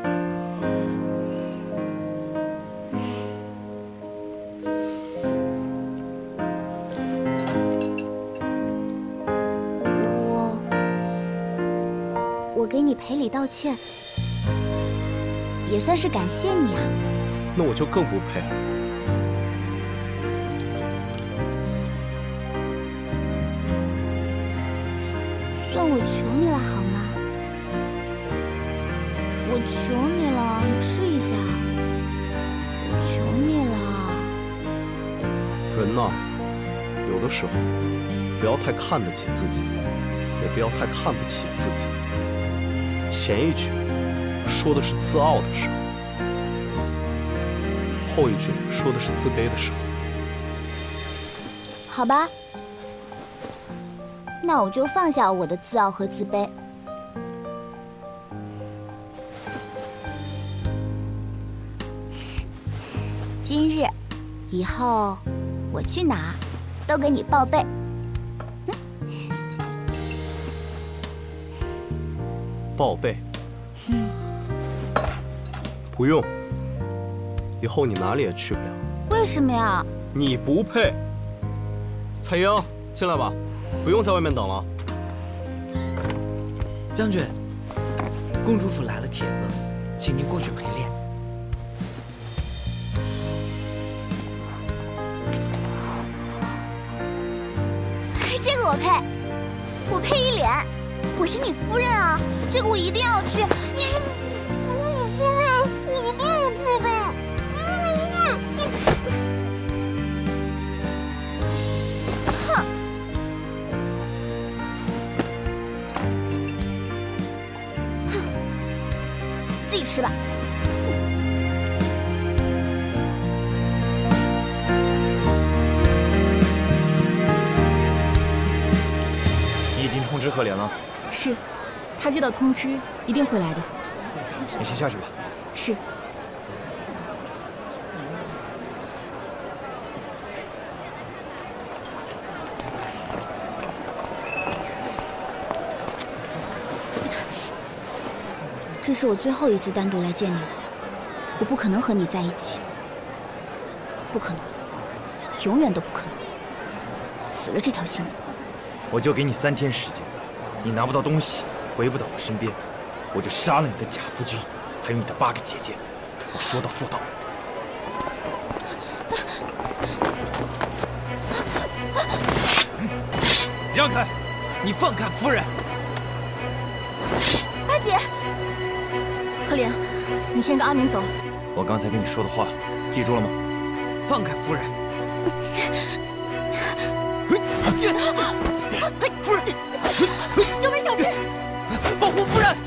我我给你赔礼道歉，也算是感谢你啊。 那我就更不配。 算我求你了好吗？我求你了，你吃一下。我求你了。 人呐，有的时候不要太看得起自己，也不要太看不起自己。前一句说的是自傲的时候，后一句说的是自卑的时候。 好吧，那我就放下我的自傲和自卑。今日以后，我去哪儿都给你报备。 报备？不用，以后你哪里也去不了。 为什么呀？ 你不配。彩英，进来吧，不用在外面等了。 将军，公主府来了帖子，请您过去陪练。 这个我配，我配一脸。我是你夫人啊，这个我一定要去。你，你夫人，你一定要去的。哼！自己吃吧。 你已经通知可怜了。 是，他接到通知，一定会来的。 你先下去吧。 是。 这是我最后一次单独来见你了，我不可能和你在一起，不可能，永远都不可能。死了这条心。 我就给你三天时间。你拿不到东西，回不到我身边，我就杀了你的贾夫君，还有你的八个姐姐。我说到做到。让开！ 你放开夫人！ 阿姐， 赫连，你先跟阿明走。 我刚才跟你说的话，记住了吗？ 放开夫人！夫人！ 九妹小心！ 保护夫人！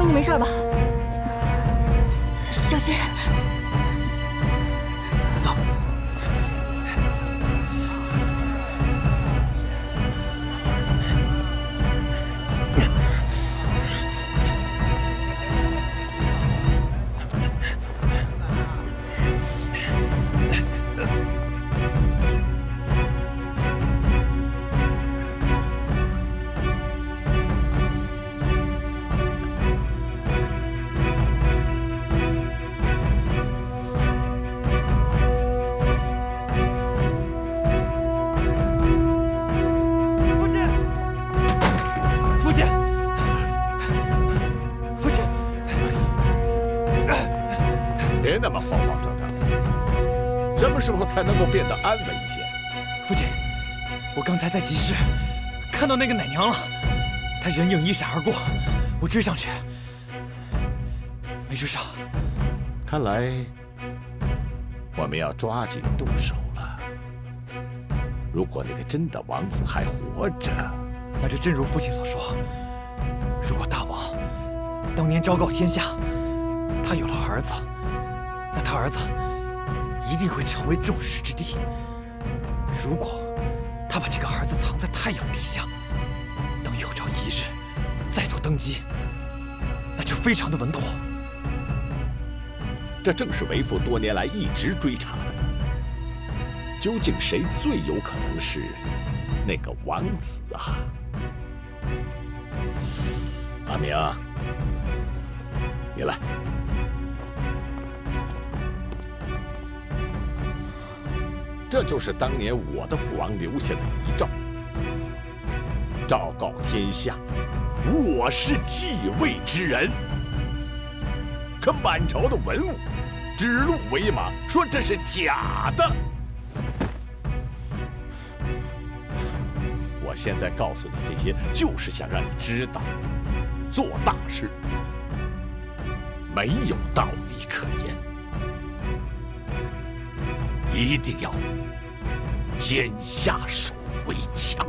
你没事吧？小心。 走。 别那么慌慌张张的，什么时候才能够变得安稳一些？ 父亲，我刚才在集市看到那个奶娘了，她人影一闪而过，我追上去，没追上。 看来我们要抓紧动手了。如果那个真的王子还活着， 那就真如父亲所说，如果大王当年昭告天下，他有了儿子，那他儿子一定会成为众矢之的。如果他把这个儿子藏在太阳底下，等有朝一日再度登基，那就非常的稳妥。 这正是为父多年来一直追查的。究竟谁最有可能是那个王子啊？阿明，你来。这就是当年我的父王留下的遗诏，昭告天下，我是继位之人。可满朝的文武指鹿为马，说这是假的。我现在告诉你这些，就是想让你知道，做大事没有道理可言，一定要先下手为强。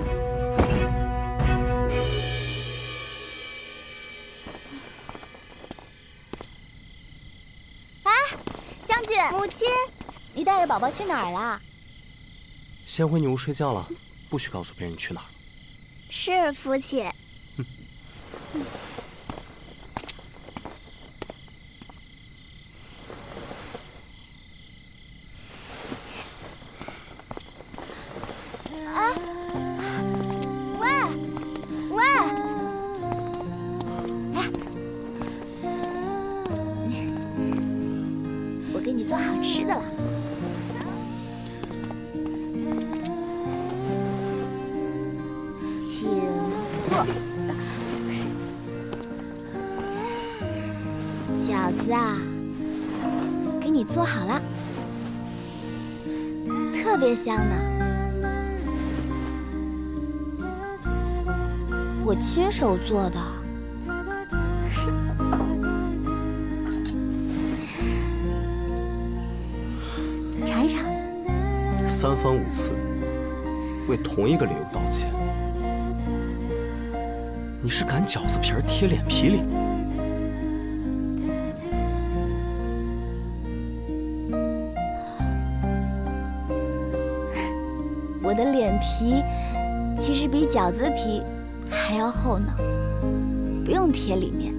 哎，将军，母亲，你带着宝宝去哪儿了？ 先回女巫睡觉了，不许告诉别人你去哪儿。 是，父亲。 嗯。 啊！喂，喂！哎，我给你做好吃的了。请坐。饺子啊，给你做好了，特别香呢。我亲手做的。尝一尝。 三番五次为同一个理由道歉，你是擀饺子皮儿贴脸皮里？ 我的脸皮其实比饺子皮还要厚呢，不用贴里面。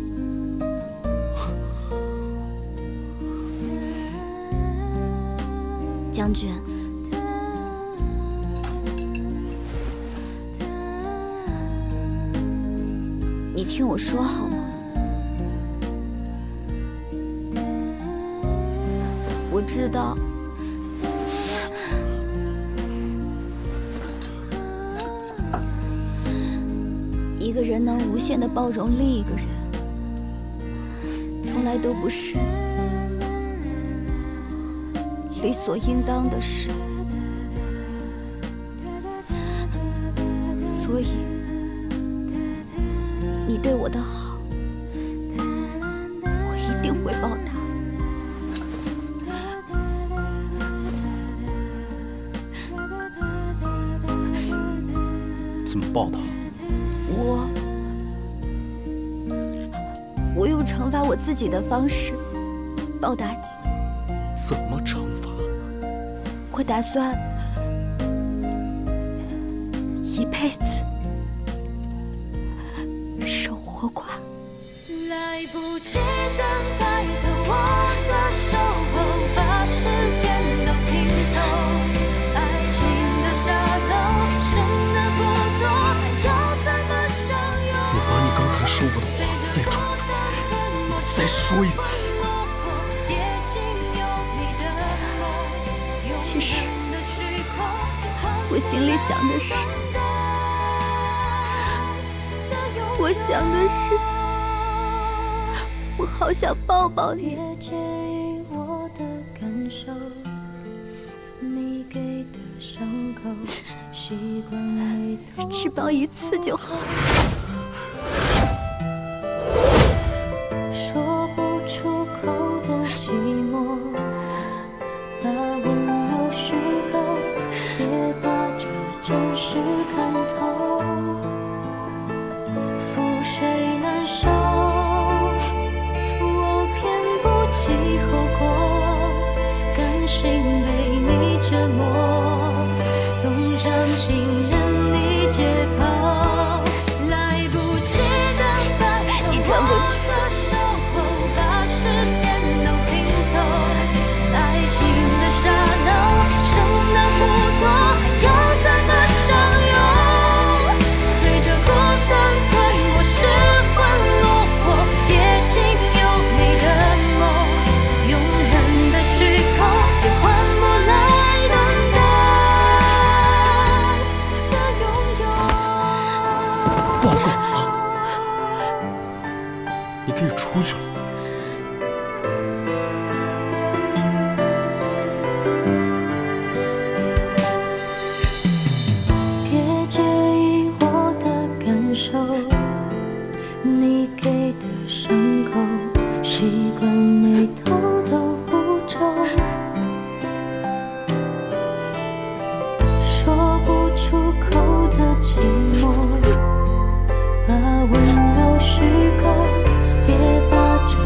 将军，你听我说好吗？我知道。一个人能无限的包容另一个人，从来都不是理所应当的事。所以，你对我的好，我一定会报答。 怎么报答？ 我我用惩罚我自己的方式报答你。 怎么惩罚？ 我打算一辈子守活寡。 来不及等待的我的守候，把时间都拼凑。爱情的沙漏，剩的不多，还要怎么相拥？ 我把你刚才说过的话再重复一次，你再说一次。 其实我心里想的是，我想的是，我好想抱抱你。只抱一次就好。 说不出口的寂寞，把温柔虚构，别把这真实看透。覆水难收，我偏不计后果，甘心被你折磨，送上情人你解剖。来不及等待的我的守候，把时间都拼凑。爱情的沙漏，剩的不多，还要怎么相拥？对着孤单吞没，失魂落魄，跌进优美的梦，永恒的虚空，也换不来等待的拥有。 抱够了吗？你可以出去了。 别介意我的感受，你给的伤口，习惯眉头的污皱，说不出口的寂寞，把温柔虚构，别把这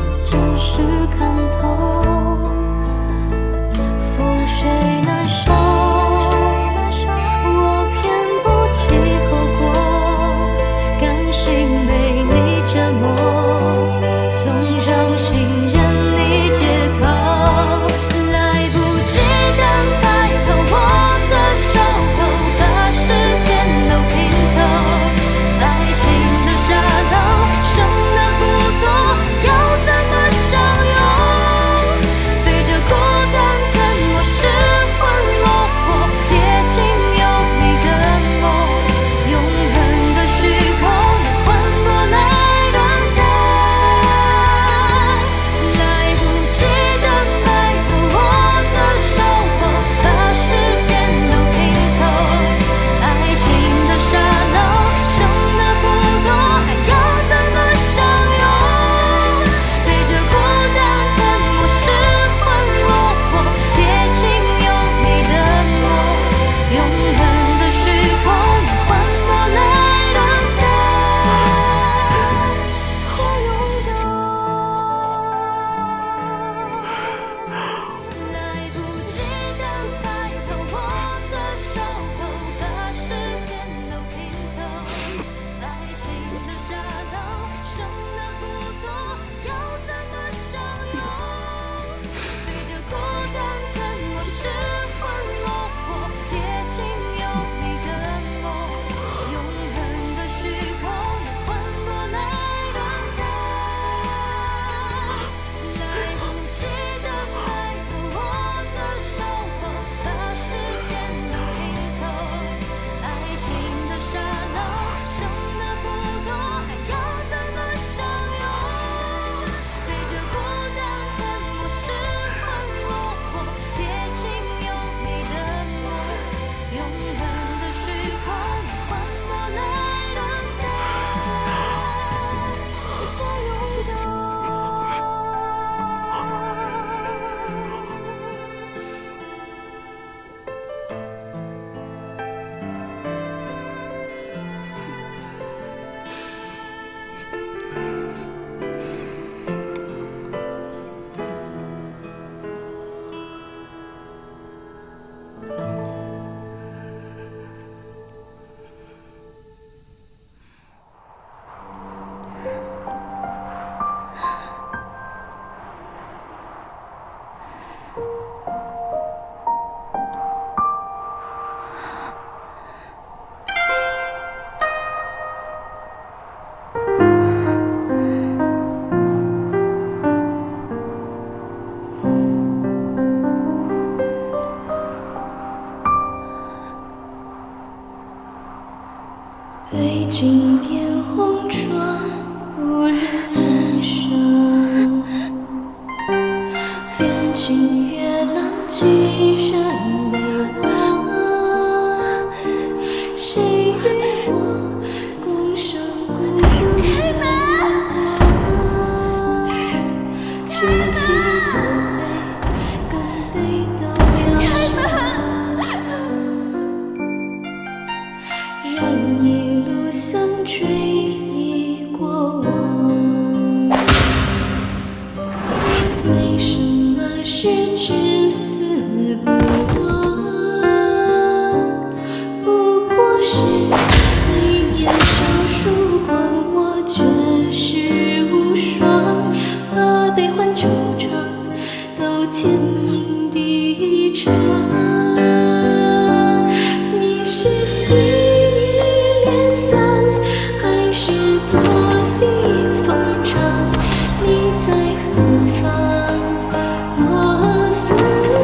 牵引的车，你是心意连想，还是作息风长？你在何方？我思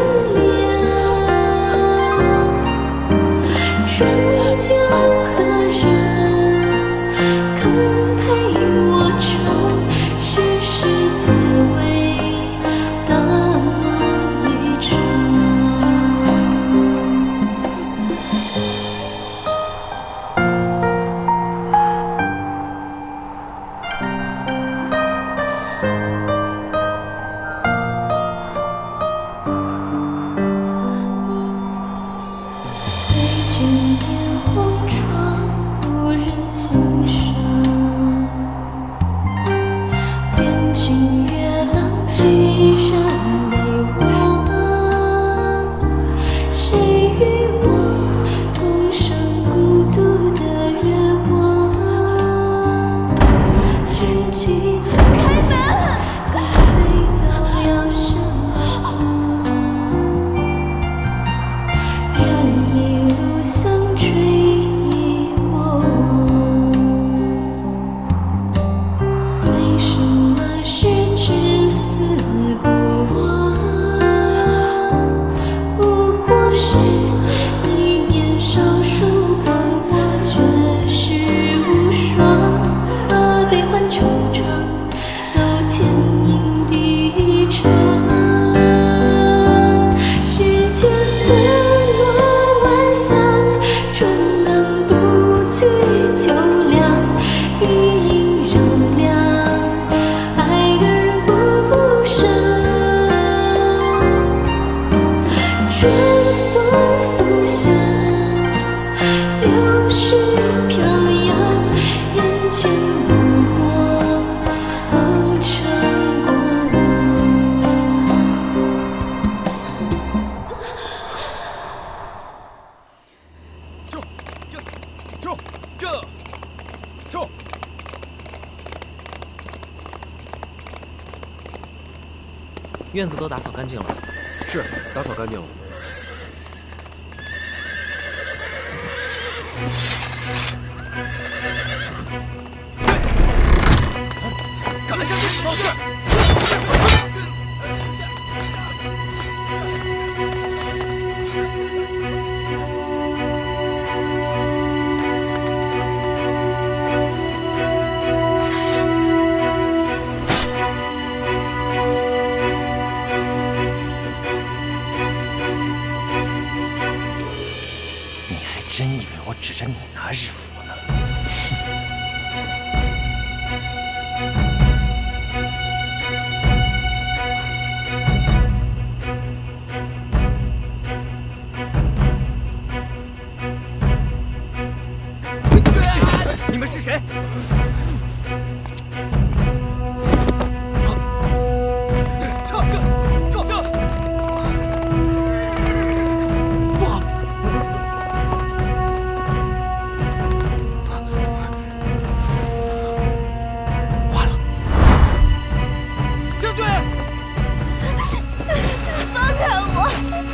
念。春秋何人肯陪我愁？世事皆为大梦一场。北京烟红妆，无人欣赏。边境月浪几人为我？谁与我共赏孤独的月光？日记将开门，该飞到要什么？然一路相追忆过往。没什么是至死不忘，不过是你年少疏空，我却是无双。把悲欢惆怅都牵引的车，世间丝落万象，春暖不惧秋凉，余音绕梁，爱而不伤。春风拂晓，流逝飘扬，人间不过红尘过往。 就这就院子都打扫干净了。 是，打扫干净了。 赶来将军，老师。 你还真以为我指着你拿日符呢？你们是谁？撤撤撤撤！不好！坏了！将军， 放开我！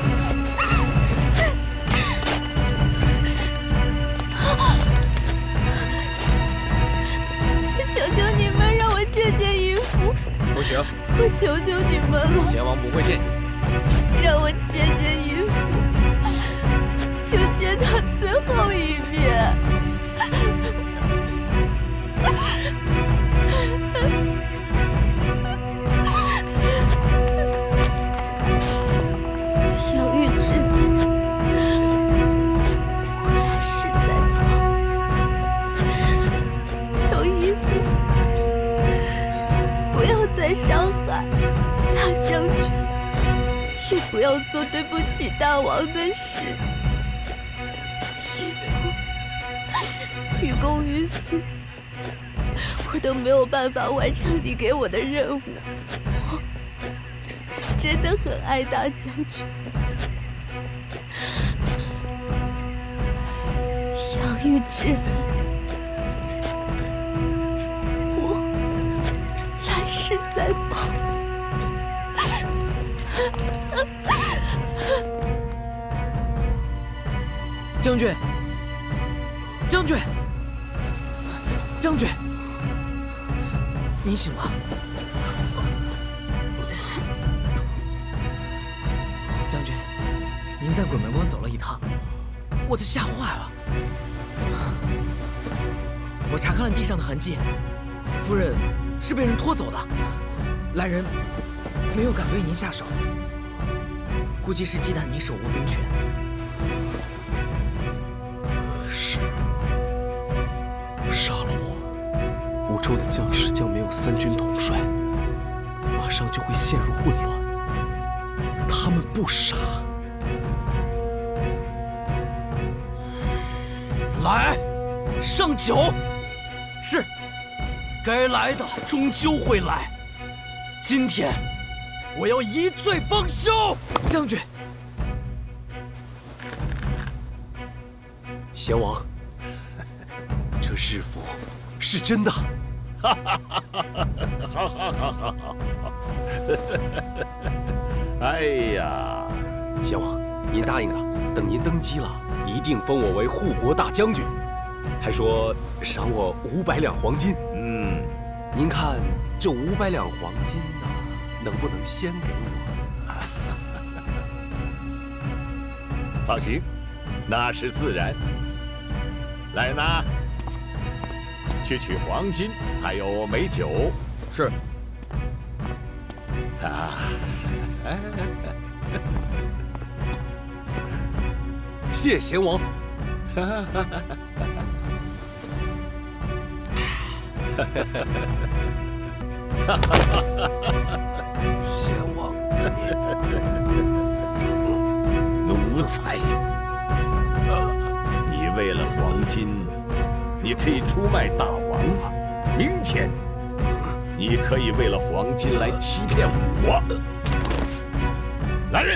求求你们让我见见义父！ 不行， 我求求你们了， 贤王不会见你。 让我见见义父，就见他最后一面。杨玉芝，我来世再报，求义父不要再伤害大将军，也不要做对不起大王的事。义父，于公于私，我都没有办法完成你给我的任务。我真的很爱大将军。杨玉芝，我来世再报。 将军，将军，将军，您醒了。将军，您在鬼门关走了一趟，我都吓坏了。我查看了地上的痕迹，夫人是被人拖走的，来人没有敢对您下手，估计是忌惮您手握兵权。 是，杀了我，武州的将士将没有三军统帅，马上就会陷入混乱。他们不杀，来，上酒。是，该来的终究会来。今天，我要一醉方休。 将军。 贤王，这日符是真的。 哈哈哈哈哈哈！哎呀， 贤王，您答应的，等您登基了，一定封我为护国大将军，还说赏我五百两黄金。嗯，您看这五百两黄金呢，能不能先给我？ 放心，那是自然。 来人呐，去取黄金，还有美酒。 是。 啊， 谢贤王。贤王， 你奴才！ 为了黄金，你可以出卖大王；明天，你可以为了黄金来欺骗我。来人，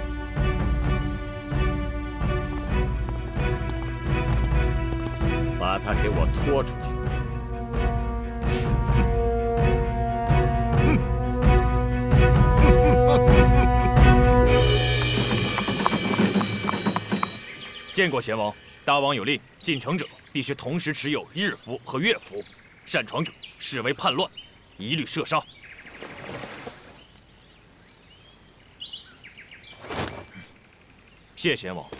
把他给我拖出去！ 见过贤王。 大王有令，进城者必须同时持有日符和月符，擅闯者视为叛乱，一律射杀。谢贤王。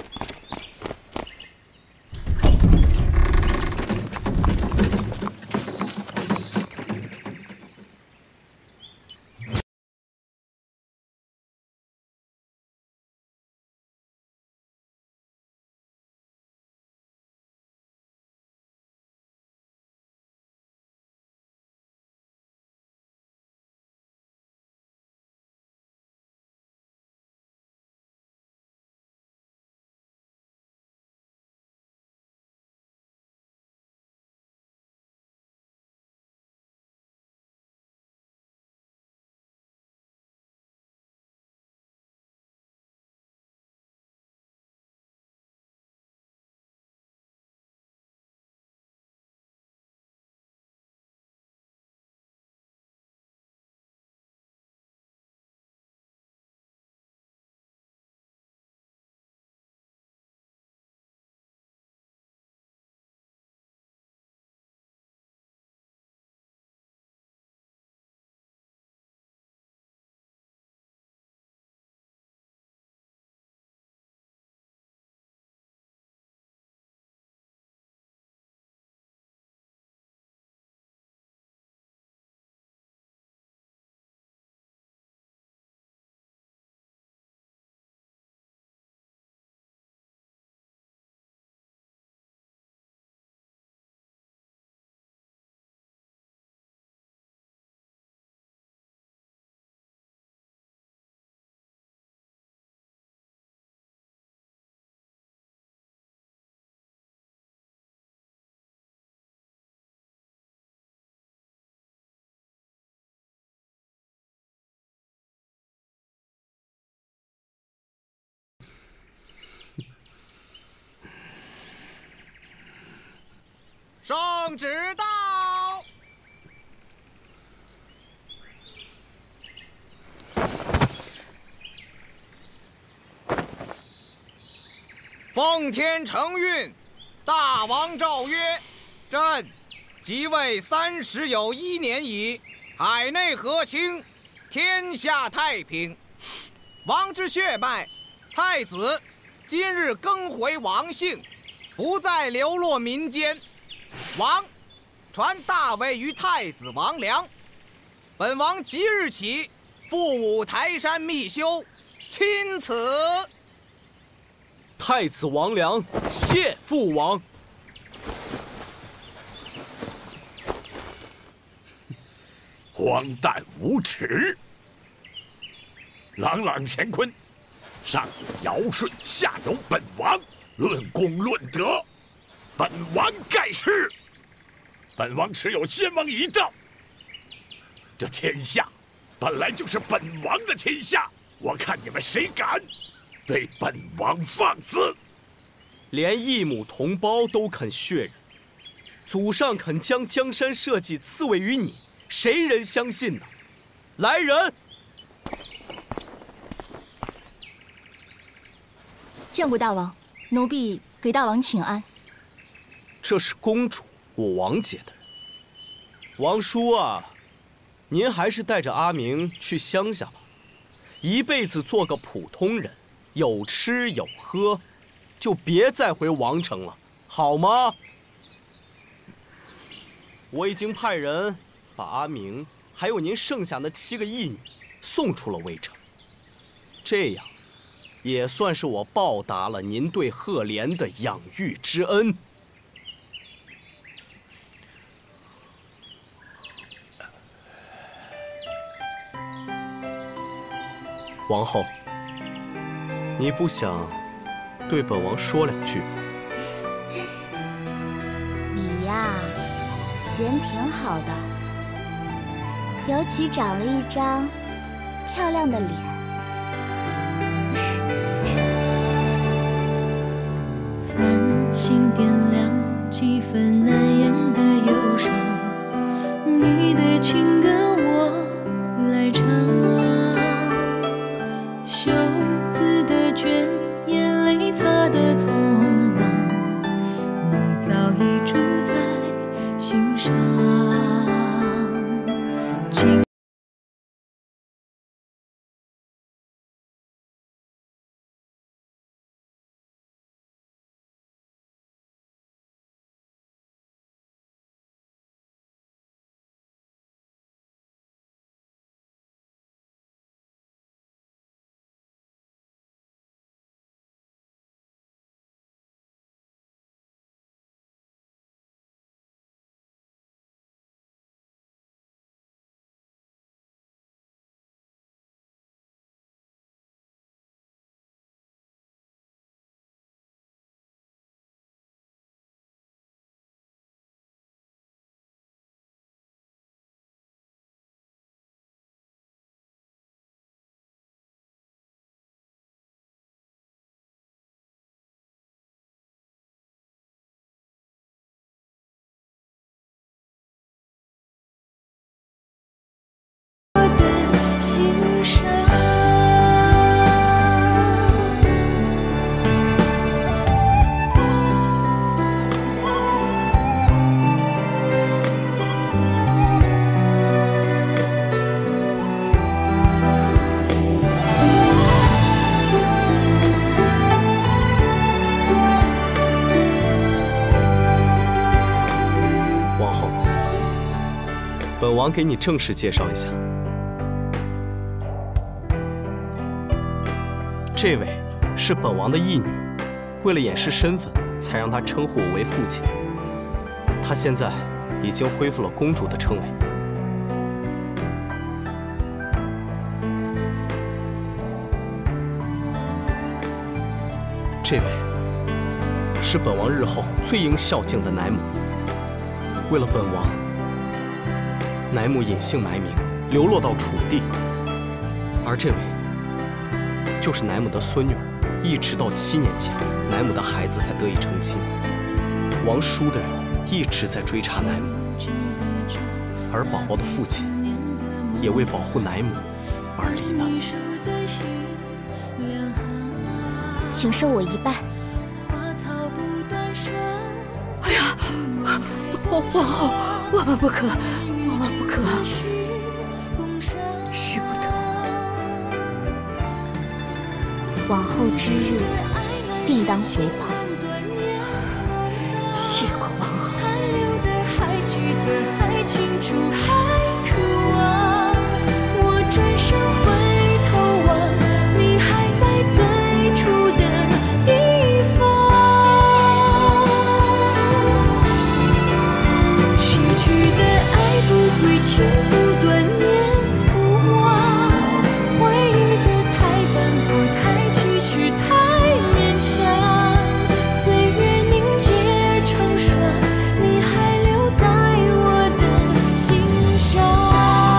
圣旨到。 奉天承运，大王诏曰：朕即位三十有一年矣，海内和清，天下太平。王之血脉，太子今日更回王姓，不再流落民间。王传大位于太子王良，本王即日起复武台山密修，钦此。 太子王良谢父王。 荒诞无耻！朗朗乾坤，上有尧舜，下有本王，论功论德，本王盖世。本王持有先王遗诏，这天下本来就是本王的天下，我看你们谁敢对本王放肆！ 连一母同胞都肯血人，祖上肯将江山社稷赐位于你，谁人相信呢？来人！ 见过大王，奴婢给大王请安。 这是公主，我王姐的人。王叔啊，您还是带着阿明去乡下吧，一辈子做个普通人，有吃有喝，就别再回王城了，好吗？我已经派人把阿明还有您剩下那七个义女送出了魏城，这样也算是我报答了您对赫连的养育之恩。王后，你不想对本王说两句吗？ 你呀，人挺好的，尤其长了一张漂亮的脸。 繁星点亮几分难言的忧伤，你的情歌我来唱。袖子的卷，眼泪擦得匆忙，你早已住在心上。情本王给你正式介绍一下，这位是本王的义女，为了掩饰身份，才让她称呼我为父亲。她现在已经恢复了公主的称谓。这位是本王日后最应孝敬的奶母，为了本王，乃母隐姓埋名，流落到楚地，而这位就是乃母的孙女儿，一直到七年前，乃母的孩子才得以成亲。王叔的人一直在追查乃母，而宝宝的父亲也为保护乃母而罹难。 请收我一半。 王后，我们不可，我们不可，使不得。 往后之日，定当回报。 谢过王后。 我转身回头望，你还在最初的地方。失去的爱不会情不断念不忘，回忆的太斑驳太崎岖太勉强，岁月凝结成霜，你还留在我的心上。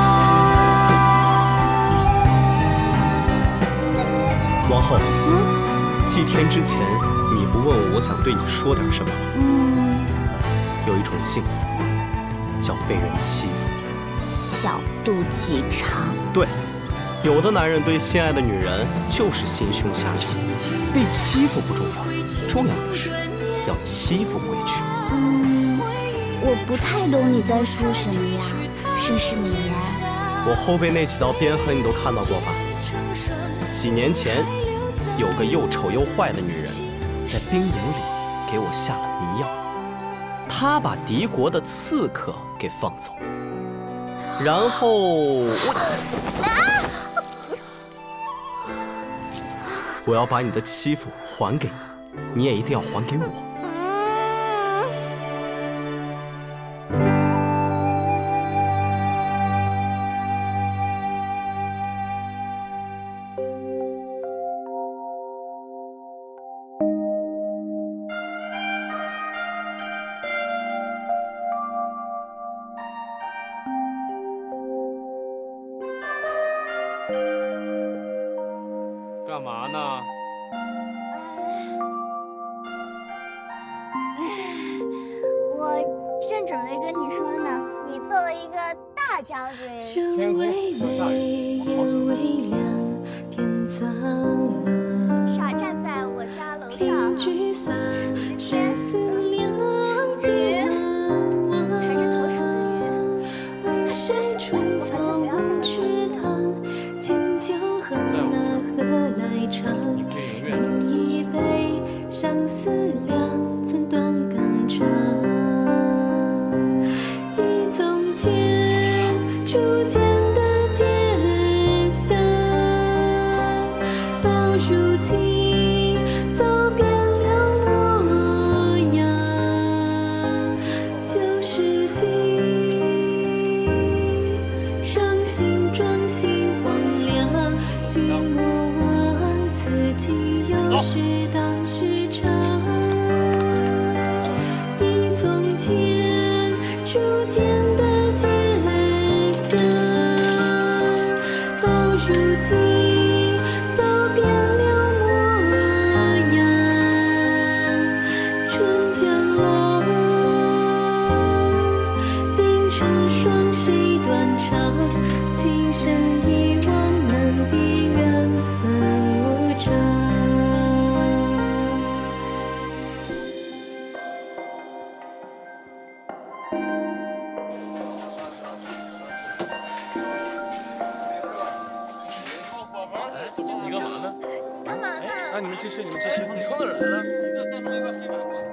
王后，嗯，祭天之前，你不问我，我想对你说点什么吗？ 嗯， 有一种幸福，叫被人欺负。 小肚鸡肠。 对，有的男人对心爱的女人就是心胸狭窄，被欺负不重要，重要的是要欺负回去。 嗯，我不太懂你在说什么呀，盛世美颜。 我后背那几道鞭痕你都看到过吧？几年前，有个又丑又坏的女人，在兵营里给我下了迷药，她把敌国的刺客给放走，然后我，我要把你的欺负还给你，你也一定要还给我。干嘛呢？ 我正准备跟你说呢，你作为一个大将军， 天空想下雨，我好想。 傻站在我家楼上，数着天，雨，抬着头数着月，谁春草望池塘，天就和那河来长，饮一杯相思凉，寸断肝肠。忆从前初见的街巷，到如今走遍了模样，旧世纪让心装心荒凉，君莫忘此际有时当时长。忆从前初见的街巷，到如今走遍了模样。春江浪，冰成霜，谁断肠？今生一往难抵缘分无常。 你干嘛呢？ 干嘛呢？ 啊，你们继续，你们继续。你从哪儿来的？